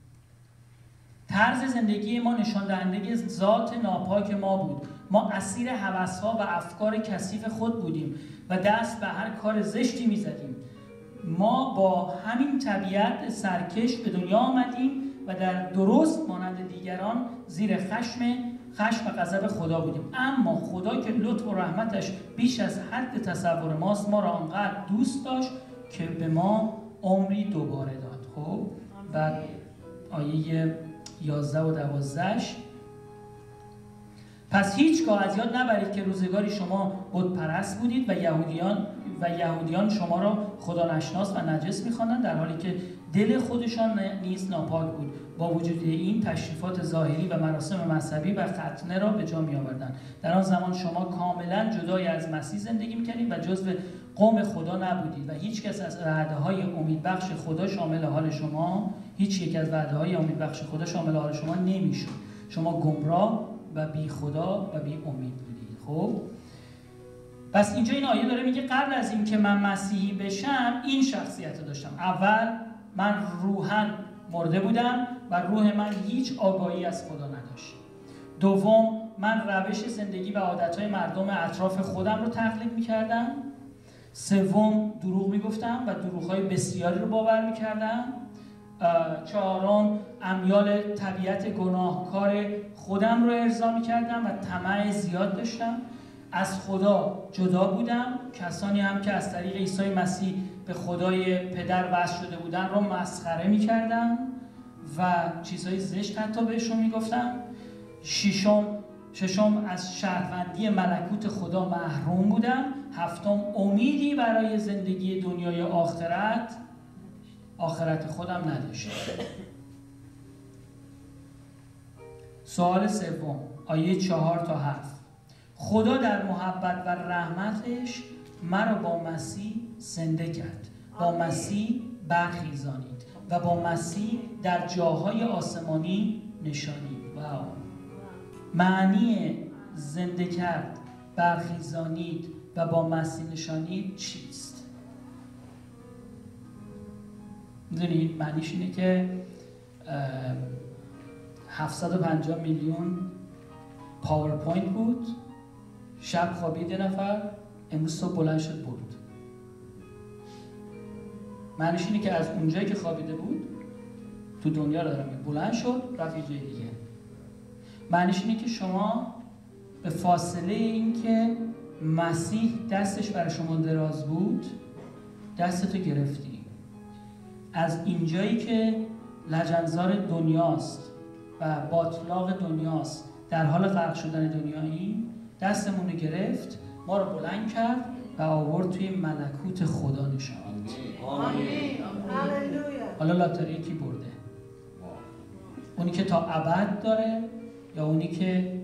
طرز زندگی ما نشان دهنده ذات ناپاک ما بود. ما اسیر هوس‌ها و افکار کثیف خود بودیم و دست به هر کار زشتی می‌زدیم. ما با همین طبیعت سرکش به دنیا آمدیم و در درست مانند دیگران زیر خشم و غضب خدا بودیم. اما خدا که لطف و رحمتش بیش از حد تصور ماست، ما را آنقدر دوست داشت که به ما عمری دوباره داد. خب بعد آیه 11 و 12 پس هیچگاه از یاد نبرید که روزگاری شما بت پرست بودید و یهودیان شما را خدا نشناس و نجس می‌خواندند، در حالی که دل خودشان نیز ناپاک بود. با وجود این تشریفات ظاهری و مراسم مذهبی و ختنه را به جا می‌آوردند. در آن زمان شما کاملا جدای از مسیح زندگی می‌کردید و جزو قوم خدا نبودید و هیچ کس از وعده‌های امیدبخش خدا شامل حال شما نمی‌شد. شما گمراه و بی خدا و بی امید بودید. خب پس اینجا این آیه داره میگه قبل از این که من مسیحی بشم این شخصیت رو داشتم. اول من روحاً مرده بودم و روح من هیچ آگاهی از خدا نداشت. دوم من روش زندگی و عادتهای مردم اطراف خودم رو تقلید میکردم. سوم دروغ میگفتم و دروغ‌های بسیاری رو باور میکردم. چهارم امیال طبیعت گناهکار خودم رو ارضا میکردم و طمع زیاد داشتم. از خدا جدا بودم. کسانی هم که از طریق عیسی مسیح به خدای پدر وصل شده بودن رو مسخره میکردم و چیزهای زشت حتی بهشون میگفتم. ششم از شهروندی ملکوت خدا محروم بودم. هفتم امیدی برای زندگی دنیای آخرت خودم نداشت. سوال سوم آیه 4 تا 7 خدا در محبت و رحمتش مرا با مسیح زنده کرد، با مسیح برخیزانید و با مسیح در جاهای آسمانی نشانید. واو. معنی زنده کرد، برخیزانید و با مسیح نشانید چیست؟ میدونید معنیش اینه که 750 میلیون پاورپوینت بود، شب خوابید یه نفر، امروز صبح بلند شد برد. معنیش اینه که از اونجایی که خوابیده بود تو دنیا دارم بلند شد رفت یه جای دیگه. معنیش اینه که شما به فاصله این که مسیح دستش برای شما دراز بود دستتو گرفتی. از اینجایی که لجنزار دنیاست و باطلاق دنیاست، در حال غرق شدن دنیایی، دستمون رو گرفت، ما رو بلند کرد و آورد توی ملکوت خدا نشاند. حالا لاتاری کی برده؟ اونی که تا ابد داره یا اونی که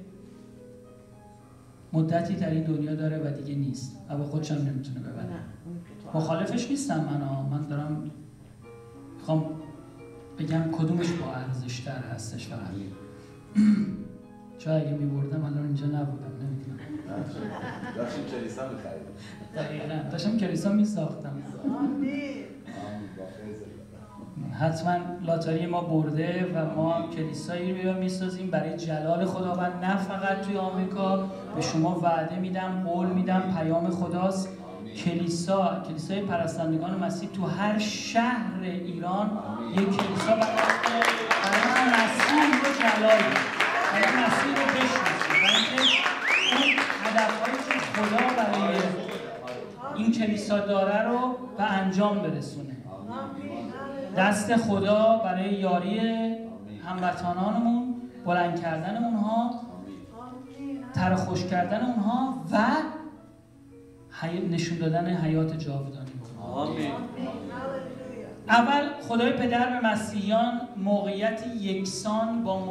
مدتی در این دنیا داره و دیگه نیست و با خودش هم نمیتونه ببره؟ مخالفش نیستم من دارم میخوام بگم کدومش با ارزش تر هستش. فقط شاید اگه میبردم الان اینجا نبودم، نمیدونم. داشتیم کلیسا می‌خریدیم. دقیقاً داشتم کلیسا میساختم. حتما لاتاری ما برده و ما کلیسایی رو میسازیم برای جلال خداوند، نه فقط توی آمریکا. به شما وعده میدم، قول میدم، پیام خداست. کلیسای پرستندگان مسیح تو هر شهر ایران یک کلیسا برای مسیح رو جلالی، برای مسیح رو بشناسیم، برای اینکه اون هدفهایی که خدا برای این کلیسا داره رو به انجام برسونه. دست خدا برای یاری هموطنانمون، بلند کردن اونها، ترخوش کردن اونها و نشون دادن حیات جاودانی. آمین. اول خدای پدر به مسیحیان موقعیت یکسان با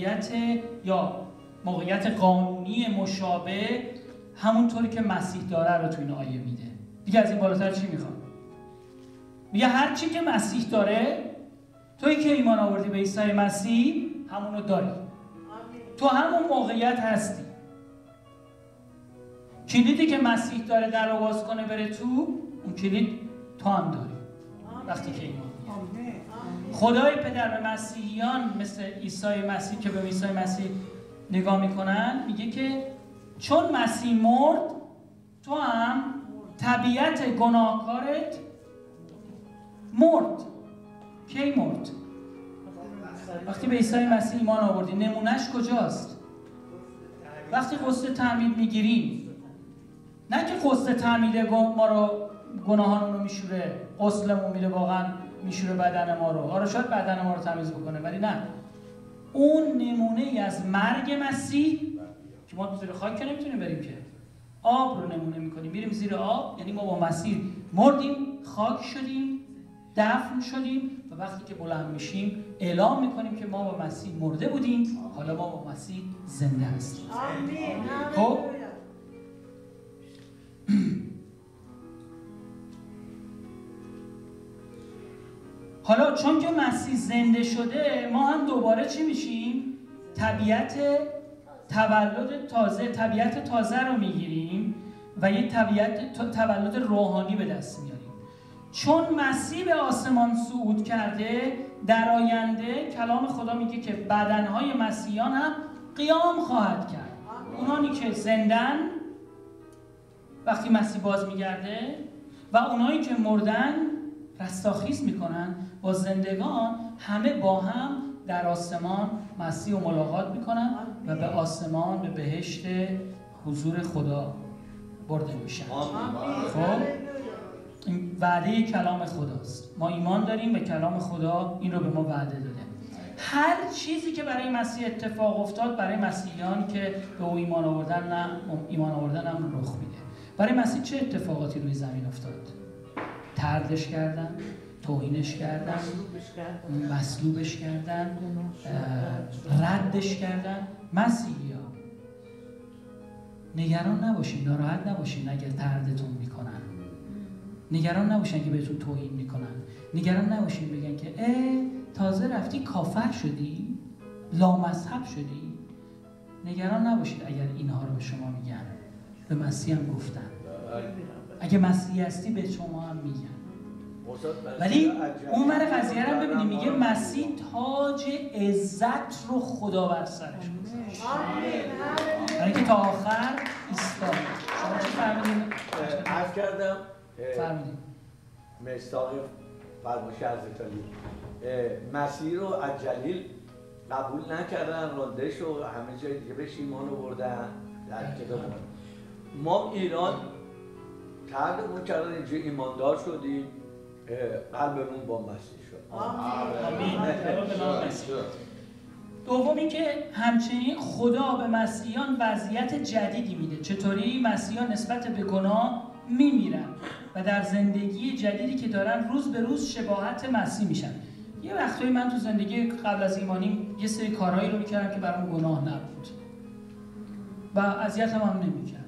موقعیت قانونی مشابه همونطوری که مسیح داره رو تو این آیه میده. دیگه از این بالاتر چی میخوام؟ میگه هر چی که مسیح داره، تویی که ایمان آوردی به عیسی مسیح همونو داری. تو همون موقعیت هستی. کلیدی که مسیح داره در رو باز کنه بره تو، اون کلید تو هم داری وقتی که ایمان میاری. خدای پدر به مسیحیان مثل عیسی مسیح که به عیسی مسیح نگاه میکنن میگه که چون مسیح مرد، تو هم طبیعت گناهکارت مرد. کی مرد؟ وقتی به عیسی مسیح ایمان آوردی. نمونهش کجاست؟ وقتی غسل تعمید میگیریم، نه که غسل تعمید ما رو گناهانمون رو میشوره، غسلمون میره واقعا میشوره بدن ما رو. آره شاید بدن ما رو تمیز بکنه، ولی نه، اون نمونه ای از مرگ مسیح که ما زیر خاک که نمیتونیم بریم، که آب رو نمونه میکنیم، میریم زیر آب، یعنی ما با مسیح مردیم، خاک شدیم، دفن شدیم و وقتی که بلند میشیم اعلام میکنیم که ما با مسیح مرده بودیم، حالا ما با مسیح زنده هستیم. خب حالا چون که مسیح زنده شده، ما هم دوباره چی میشیم؟ طبیعت تازه رو میگیریم و یک تولد روحانی به دست میاریم. چون مسیح به آسمان صعود کرده، در آینده کلام خدا میگه که بدنهای مسیحیان هم قیام خواهد کرد. اونانی که زندن وقتی مسیح باز میگرده و اونایی که مردن رستاخیز میکنن با زندگان، همه با هم در آسمان مسیح رو ملاقات میکنن و به آسمان، به بهشت حضور خدا برده میشن. خب این وعده کلام خداست. ما ایمان داریم به کلام خدا، این رو به ما وعده داده. هر چیزی که برای مسیح اتفاق افتاد، برای مسیحیان که به او ایمان آوردن هم رخ میده. برای مسیح چه اتفاقاتی روی زمین افتاد؟ طردش کردن، توهینش کردن، مصلوبش کردن، ردش کردن. مسیحی ها نگران نباشین، ناراحت نباشین اگر طردتون میکنن، نگران نباشین که بهتون توهین میکنن، نگران نباشین بگن که تازه رفتی کافر شدی، لامذهب شدی. نگران نباشید اگر اینها رو به شما میگن. به مسیح هم گفتن، اگه مسیحی هستی به شما هم میگن. ولی اون ور قضیه رو ببینیم، میگه مسیح تاج عزت رو خدا بر سرش گذاشت، برای که تا آخر ایستاد. شما چی فرمودین؟ عرض کردم فرمودین مصداق فرمایش حضرت علی مسیح رو از جلیل قبول نکردن، راندش و همه جای دیگه بهش ایمان آوردن. در کتاب ما ایران تردمون کردن، اینجا ایماندار شدیم، قلبمون با مسیح شد. آمین. دوم این که همچنین خدا به مسیحیان وضعیت جدیدی میده. چطوری؟ مسیحیان نسبت به گناه میمیرن و در زندگی جدیدی که دارن روز به روز شباهت مسیح میشن. یه وقتایی من تو زندگی قبل از ایمانیم یه سری کارهایی رو میکردم که برام گناه نبود و اذیتم هم نمیکرد.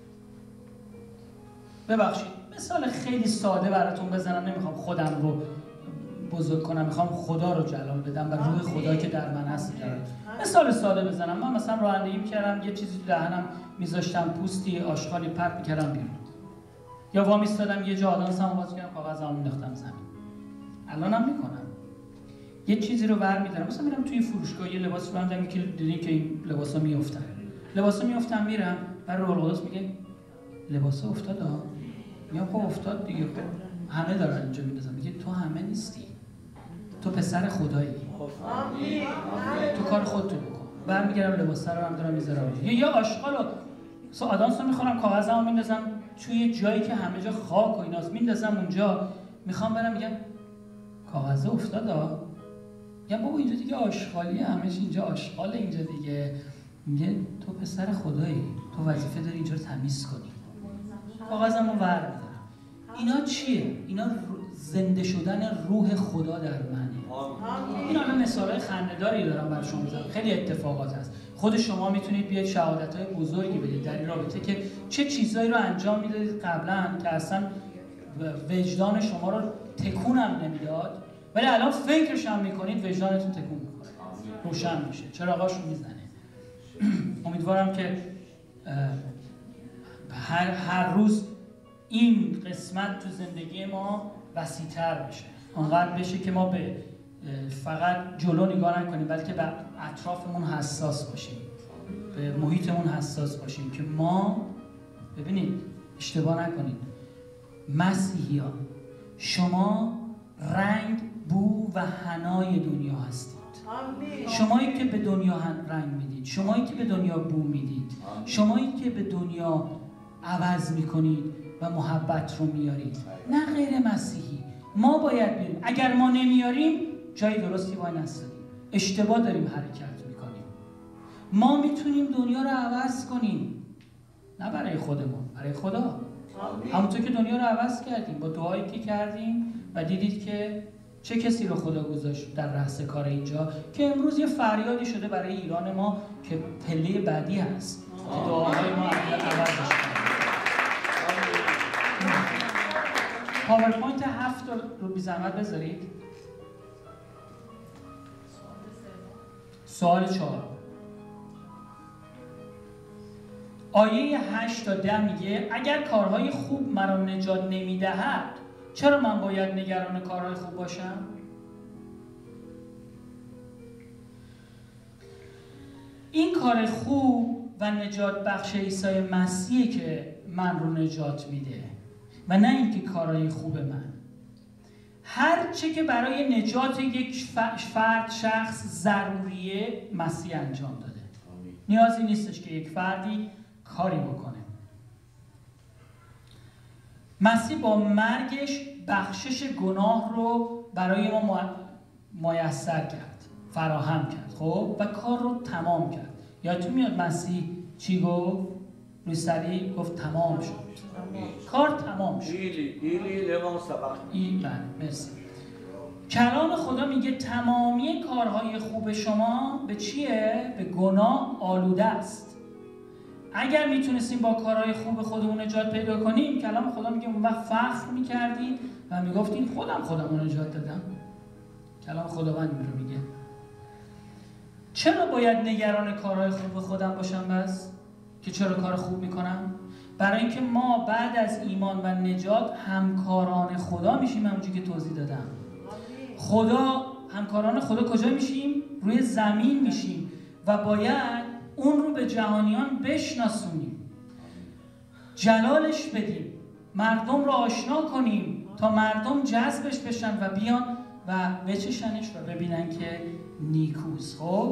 ببخشید مثال خیلی ساده براتون بزنم، نمیخوام خودم رو بزرگ کنم، میخوام خدا رو جلال بدم و روح خدا که در من هست جلال. مثال ساده بزنم، من مثلا رانندگی میکردم، یه چیزی تو دهنم میذاشتم، پوستی آشغالی پرت میکردم بیرون، یا وا میستادم یه جا آدانسمو باز کردم کاغذمو مینداختم زمین. الانم میکنم، یه چیزی رو برمی‌دارم، مثلا میرم توی فروشگاه یه لباس رو می‌دم، که دیدین که این لباسا میافتن میرم، برای روح القدس میگه لباسا افتاد ها، میگم خب افتاد دیگه، خب همه دارن اینجا میندازن، میگه تو همه نیستی، تو پسر خدایی، تو کار خودتو بکن. برمیگردم لباسا رو هم دارم میذارم، یا آشغالو آدانسو میخورم، کاغذمو میندازم توی جایی که همه جا خاک و ایناست، میندازم اونجا، میخوام برم میگم کاغذ افتاد ها، یا بابا اینجا دیگه آشغالیه، همش اینجا آشغال، اینجا دیگه. میگه تو پسر خدایی، تو وظیفه داری اینجا رو تمیز کنی. کاغذمو برمی‌دارم. اینا چیه؟ اینا زنده شدن روح خدا در منه. این همه مثالای خنده‌داری دارم برای شما میزنم، خیلی اتفاقات هست. خود شما میتونید بیاید شهادت‌های بزرگی بدید در این رابطه که چه چیزایی رو انجام میدادید قبلا که اصلا وجدان شما رو تکون هم نمیداد، ولی الان فکرش هم میکنید وجدانتون تکون میکنه، روشن میشه، چراغاشو میزنه. امیدوارم که هر روز این قسمت تو زندگی ما وسیع‌تر بشه، اونقدر بشه که ما به فقط جلو نگاه نکنیم، بلکه به اطرافمون حساس باشیم، به محیطمون حساس باشیم که ما، ببینید اشتباه نکنید، مسیحیان شما رنگ، بو و حنای دنیا هستید. شمایی که به دنیا رنگ میدید، شمایی که به دنیا بو میدید، شمایی که به دنیا عوض میکنید و محبت رو میارید، نه غیر مسیحی. ما باید بریم، اگر ما نمیاریم جای درستی وای نستادیم، اشتباه داریم حرکت میکنیم. ما میتونیم دنیا رو عوض کنیم، نه برای خودمون، برای خدا. همونطور که دنیا رو عوض کردیم با دعایی که کردیم و دیدید که چه کسی رو خدا گذاشت در رأس کار اینجا، که امروز یه فریادی شده برای ایران ما که پله بعدی هست که دعاهای ما عوضش کنه. پاورپوینت 7 رو بی زحمت بذارید. سوال 4 آیه 8 تا 10 میگه اگر کارهای خوب مرا نجات نمیدهد چرا من باید نگران کارهای خوب باشم؟ این کار خوب و نجات بخش عیسی مسیحی که من رو نجات میده و نه اینکه کارهای خوب من. هر چه که برای نجات یک فرد، شخص ضروریه، مسیح انجام داده. نیازی نیستش که یک فردی کاری بکنه. مسیح با مرگش بخشش گناه رو برای ما میسر کرد، فراهم کرد، خب، و کار رو تمام کرد. یادتون میاد مسیح چی گفت؟ روی صلیب گفت تمام شد. کار تمام شد. ایلی لما سبق. بله، مرسی. کلام خدا میگه تمامی کارهای خوب شما به چیه؟ به گناه آلوده است. اگر میتونستیم با کارهای خوب خودمون نجات پیدا کنیم، کلام خدا میگه اون وقت فخر میکردیم و میگفتیم خودمون نجات دادم. کلام خداوند رو میگه. چرا باید نگران کارهای خوب خودم باشم بس؟ که چرا کار خوب میکنم؟ برای اینکه ما بعد از ایمان و نجات همکاران خدا میشیم، همونجوری که توضیح دادم. همکاران خدا کجا میشیم؟ روی زمین میشیم و باید اون رو به جهانیان بشناسونیم، جلالش بدیم، مردم رو آشنا کنیم تا مردم جذبش بشن و بیان و بچشنش و ببینن که نیکوست. خب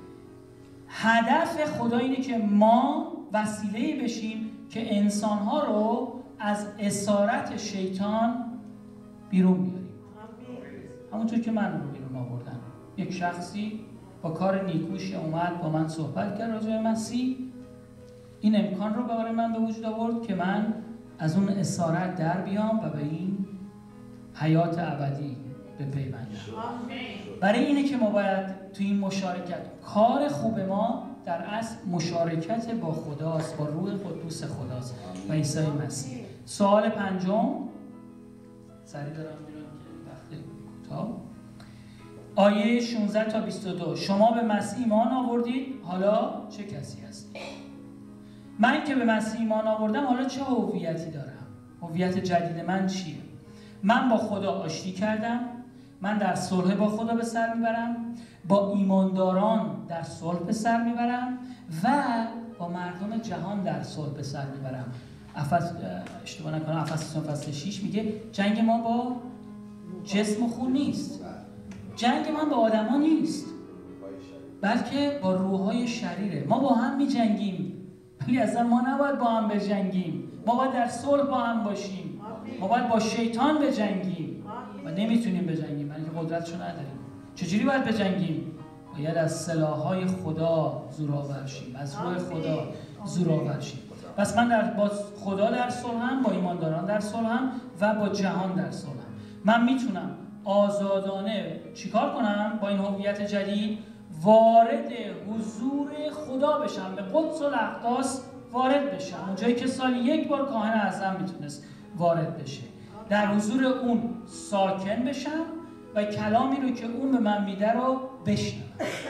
هدف خدا اینه که ما وسیله‌ای بشیم که انسان‌ها رو از اسارت شیطان بیرون بیاریم. همونطور که من رو بیرون آوردن. یک شخصی با کار نیکوشی اومد با من صحبت کرد راجع به مسیح، این امکان رو برای من به وجود آورد که من از اون اسارت در بیام و به این حیات ابدی بپیوندم. برای اینه که ما باید تو این مشارکت، کار خوب ما در اصل مشارکت با خداست، با روح قدوس خداست و عیسی مسیح. سوال پنجم، سریع دارم میرم که وقت کوتاه. آیه 16 تا 22 شما به مسیح ایمان آوردید، حالا چه کسی هستید؟ من که به مسیح ایمان آوردم حالا چه هویتی دارم؟ هویت جدید من چیه؟ من با خدا آشتی کردم، من در صلح با خدا به سر میبرم، با ایمانداران در صلح به سر میبرم و با مردم جهان در صلح به سر میبرم. اشتباه نکنم افسوس فصل 6 میگه جنگ ما با جسم و خون نیست، جنگ ما با آدما نیست، بلکه با روح‌های شریره. ما با هم میجنگیم، ولی اصلا ما نباید با هم بجنگیم، ما باید در صلح با هم باشیم، ما باید با شیطان بجنگیم و نمیتونیم بجنگیم برای اینکه قدرتشو نداریم. چجوری باید بجنگیم؟ باید از سلاح‌های خدا زورآور شیم، از روح خدا زورآور شیم. پس من با خدا در صلحم، با ایمانداران در صلحم و با جهان در صلحم. من میتونم آزادانه چیکار کنم؟ با این هویت جدید وارد حضور خدا بشم، به قدس الاقداس وارد بشم، اونجایی که سالی یک بار کاهن اعظم میتونست وارد بشه، در حضور اون ساکن بشم و کلامی رو که اون به من میده رو بشنوم.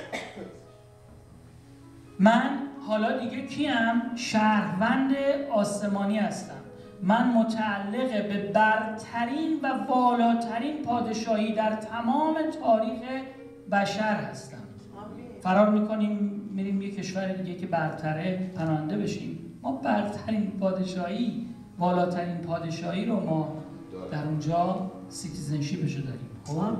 من حالا دیگه کیم؟ شهروند آسمانی هستم. من متعلق به برترین و والاترین پادشاهی در تمام تاریخ بشر هستم. فرار میکنیم میریم یه کشور دیگه که برتره پناهنده بشیم. ما برترین پادشاهی، والاترین پادشاهی رو ما در اونجا سیتیزنشیپش رو داریم. خب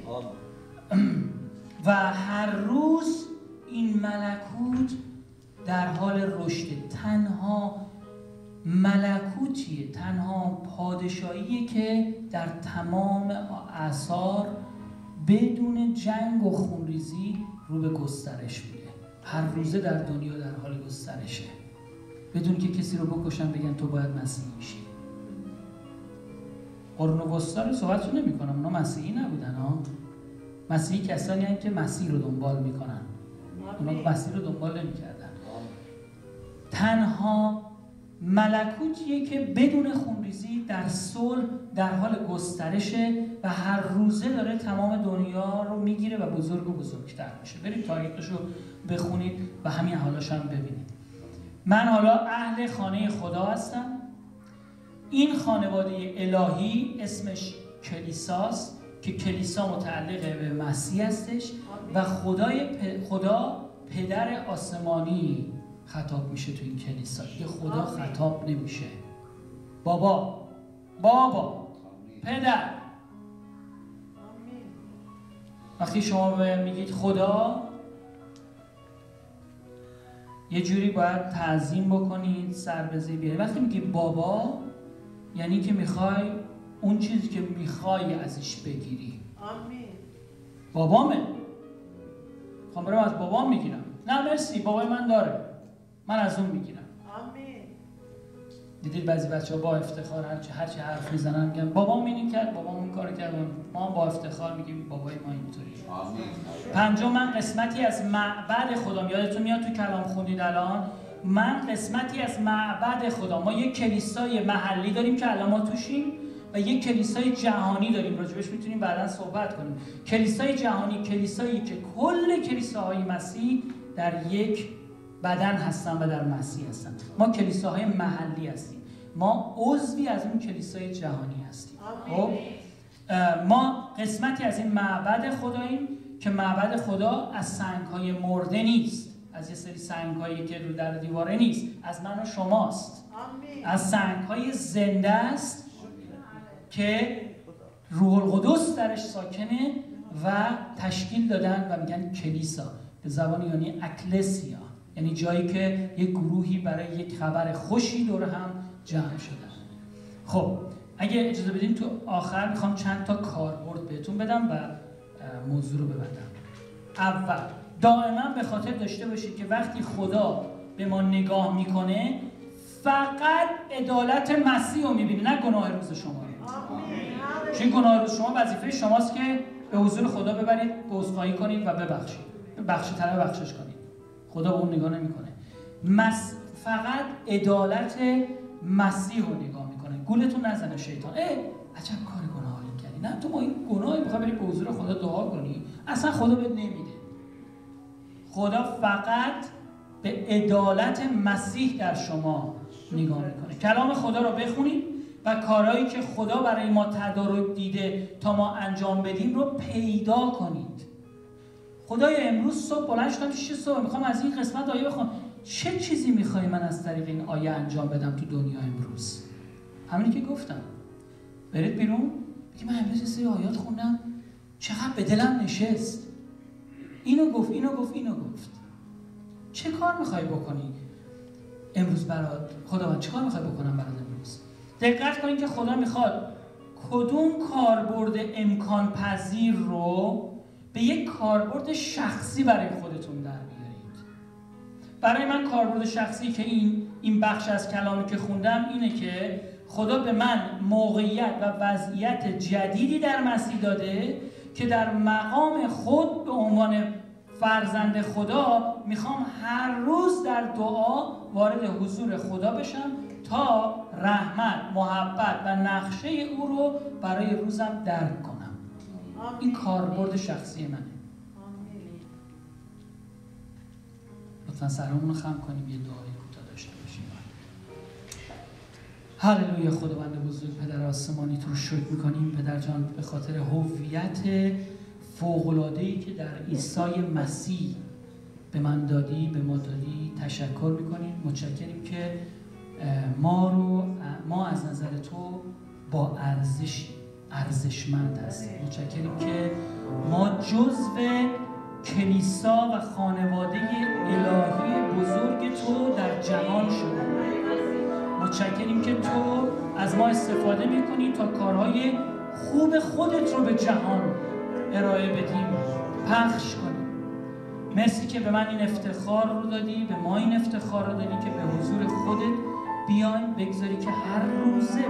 و هر روز این ملکوت در حال رشد. تنها ملکوتیه، تنها پادشاهیه که در تمام اعصار بدون جنگ و خونریزی رو به گسترش بوده. هر روزه در دنیا در حال گسترشه، بدون که کسی رو بکشن بگن تو باید مسیحی میشی. قرون وسطا رو صحبتشو نمی کنم، اونا مسیحی نبودن ها. مسیحی کسانی هستند که مسیح رو دنبال میکنن، اونا مسیح رو دنبال نمیکردن. تنها ملکوتیه که بدون خونریزی در صلح در حال گسترشه و هر روزه داره تمام دنیا رو میگیره و بزرگ و بزرگتر میشه. برید تاریخش رو بخونید و همین حالاش هم ببینید. من حالا اهل خانه خدا هستم. این خانواده الهی اسمش کلیساست که کلیسا متعلق به مسیح هستش و خدا پدر آسمانی خطاب میشه تو این کلیسا. یه خدا خطاب نمیشه بابا، پدر. وقتی شما میگید خدا، یه جوری باید تعظیم بکنید، سر به زیر بیارید. وقتی میگی بابا یعنی که میخوای اون چیزی که میخوای ازش بگیری. بابامه، خواهم برم از بابام میگیرم. نه مرسی، بابای من داره، من از اون میگیرم. دیدید بعضی بچه ها با افتخار هرچی حرف میزنن میگن بابام اینو کرد، بابام اون کارو کرد. ما با افتخار میگیم بابای ما اینطوری. پنجم، من قسمتی از معبد خدا. یادتون میاد تو کلام خوندید الان؟ من قسمتی از معبد خدا. ما یک کلیسای محلی داریم که الان ما توشیم و یک کلیسای جهانی داریم، راجبش میتونیم بعداً صحبت کنیم. کلیسای جهانی کلیسایی که کل کلیساهای مسیح در یک بدن هستن و در مسیح هستن. ما کلیساهای محلی هستیم، ما عضوی از اون کلیسای جهانی هستیم. خب ما قسمتی از این معبد خداییم که معبد خدا از سنگ‌های مرده نیست، از یه سری سنگ‌هایی که رو در دیواره نیست، از من و شماست. از سنگ‌های زنده است که روح القدس درش ساکنه و تشکیل دادن و میگن کلیسا، به زبان یونانی اکلسیا، یعنی جایی که یک گروهی برای یک خبر خوشی دور هم جمع شدن. خب اگه اجازه بدین تو آخر میخوام چند تا کاربرد بهتون بدم و موضوع رو ببندم. اول، دائما به خاطر داشته باشید که وقتی خدا به ما نگاه میکنه فقط عدالت مسیح رو میبینه، نه گناه روز شما. چون گناه روز شما وظیفه شماست که به حضور خدا ببرید، عذرخواهی کنید و ببخشید، طلب بخشش کنید. خدا به اون نگاه نمیکنه. فقط عدالت مسیح رو نگاه میکنه. گولتون نزنه شیطان. عجب کار گناهی کردی، نه تو با این گناهی میخوای بری به حضور خدا دعا کنی، اصلا خدا بهت نمیده. خدا فقط به عدالت مسیح در شما نگاه میکنه. کلام خدا رو بخونید و کارهایی که خدا برای ما تدارک دیده تا ما انجام بدیم رو پیدا کنید. خدای امروز صبح بلند شدم 6 صبح میخوام از این قسمت آیه بخونم. چه چیزی میخوای من از طریق این آیه انجام بدم تو دنیا امروز؟ همینی که گفتم. برید بیرون بگید من امروز یه سری آیات خوندم چقدر به دلم نشست. اینو گفت. چه کار میخوای بکنی امروز برات؟ خداوند چه کار میخوای بکنم برات امروز؟ دقت کنید که خدا میخواد کدوم کاربرد امکان پذیر رو به یک کاربرد شخصی برای خودتون در بیارید. برای من کاربرد شخصی که این بخش از کلامی که خوندم اینه که خدا به من موقعیت و وضعیت جدیدی در مسیح داده که در مقام خود به عنوان فرزند خدا میخوام هر روز در دعا وارد حضور خدا بشم تا رحمت، محبت و نقشه او رو برای روزم درک کنم. این کاربرد شخصی منه. لطفا سرمون رو خم کنیم، یه دعای کوتاه داشته باشیم. هللویا. خداوند بزرگ، پدر آسمانی، تو رو شکر میکنیم پدر جان به خاطر هویت فوق‌العاده‌ای که در عیسی مسیح به من دادی، به ما دادی. تشکر میکنیم، متشکریم که ما از نظر تو با ارزشمند هستیم. متشکریم که ما جزو کلیسا و خانواده الهی بزرگ تو در جهان شدیم. متشکریم که تو از ما استفاده میکنی تا کارهای خوب خودت رو به جهان ارائه بدیم، پخش کنیم. مرسی که به من این افتخار رو دادی، به ما این افتخار رو دادی که به حضور خودت بیایم، بگذاری که هر روزه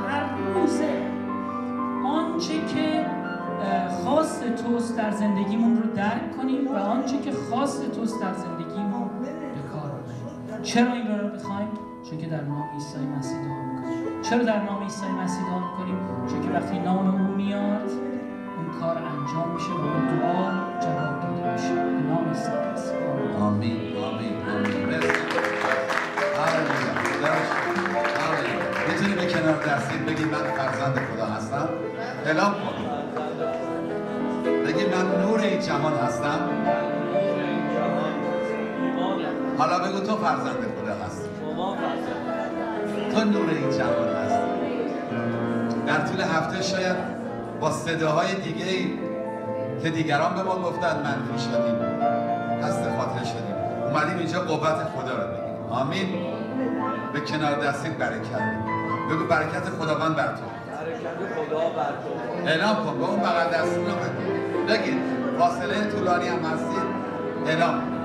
آنچه که خواست توست در زندگیمون رو درک کنیم و آنچه که خواست توست در زندگیمون به کار ببریم. چرا این رو بخوایم؟ چون که در نام عیسی مسیح دعا میکنیم. چرا در نام عیسی مسیح دعا میکنیم؟ چون که وقتی نام او میاد اون کار انجام میشه و اون دعا جواب داده میشه. به نام عیسی مسیح. آمین. میتونی به کنار دستید بگی من فرزند خدا هستم؟ اعلام کن. بگی من نور این جهان هستم. حالا بگو تو فرزند خدا هستی. تو نور این جهان هستی. در طول هفته شاید با صداهای دیگه‌ای که دیگران به ما گفتن منفی شدیم، قصد خاطر شدیم، اومدیم اینجا قوت خدا رو بگیم. آمین. به کنار دستید برکت بگو برکت خداوند بر تو. برکت خدا بر تو. اعلام کن. با اون بغل دستون رو بگید. فاصله طولانی هم هستید. اعلام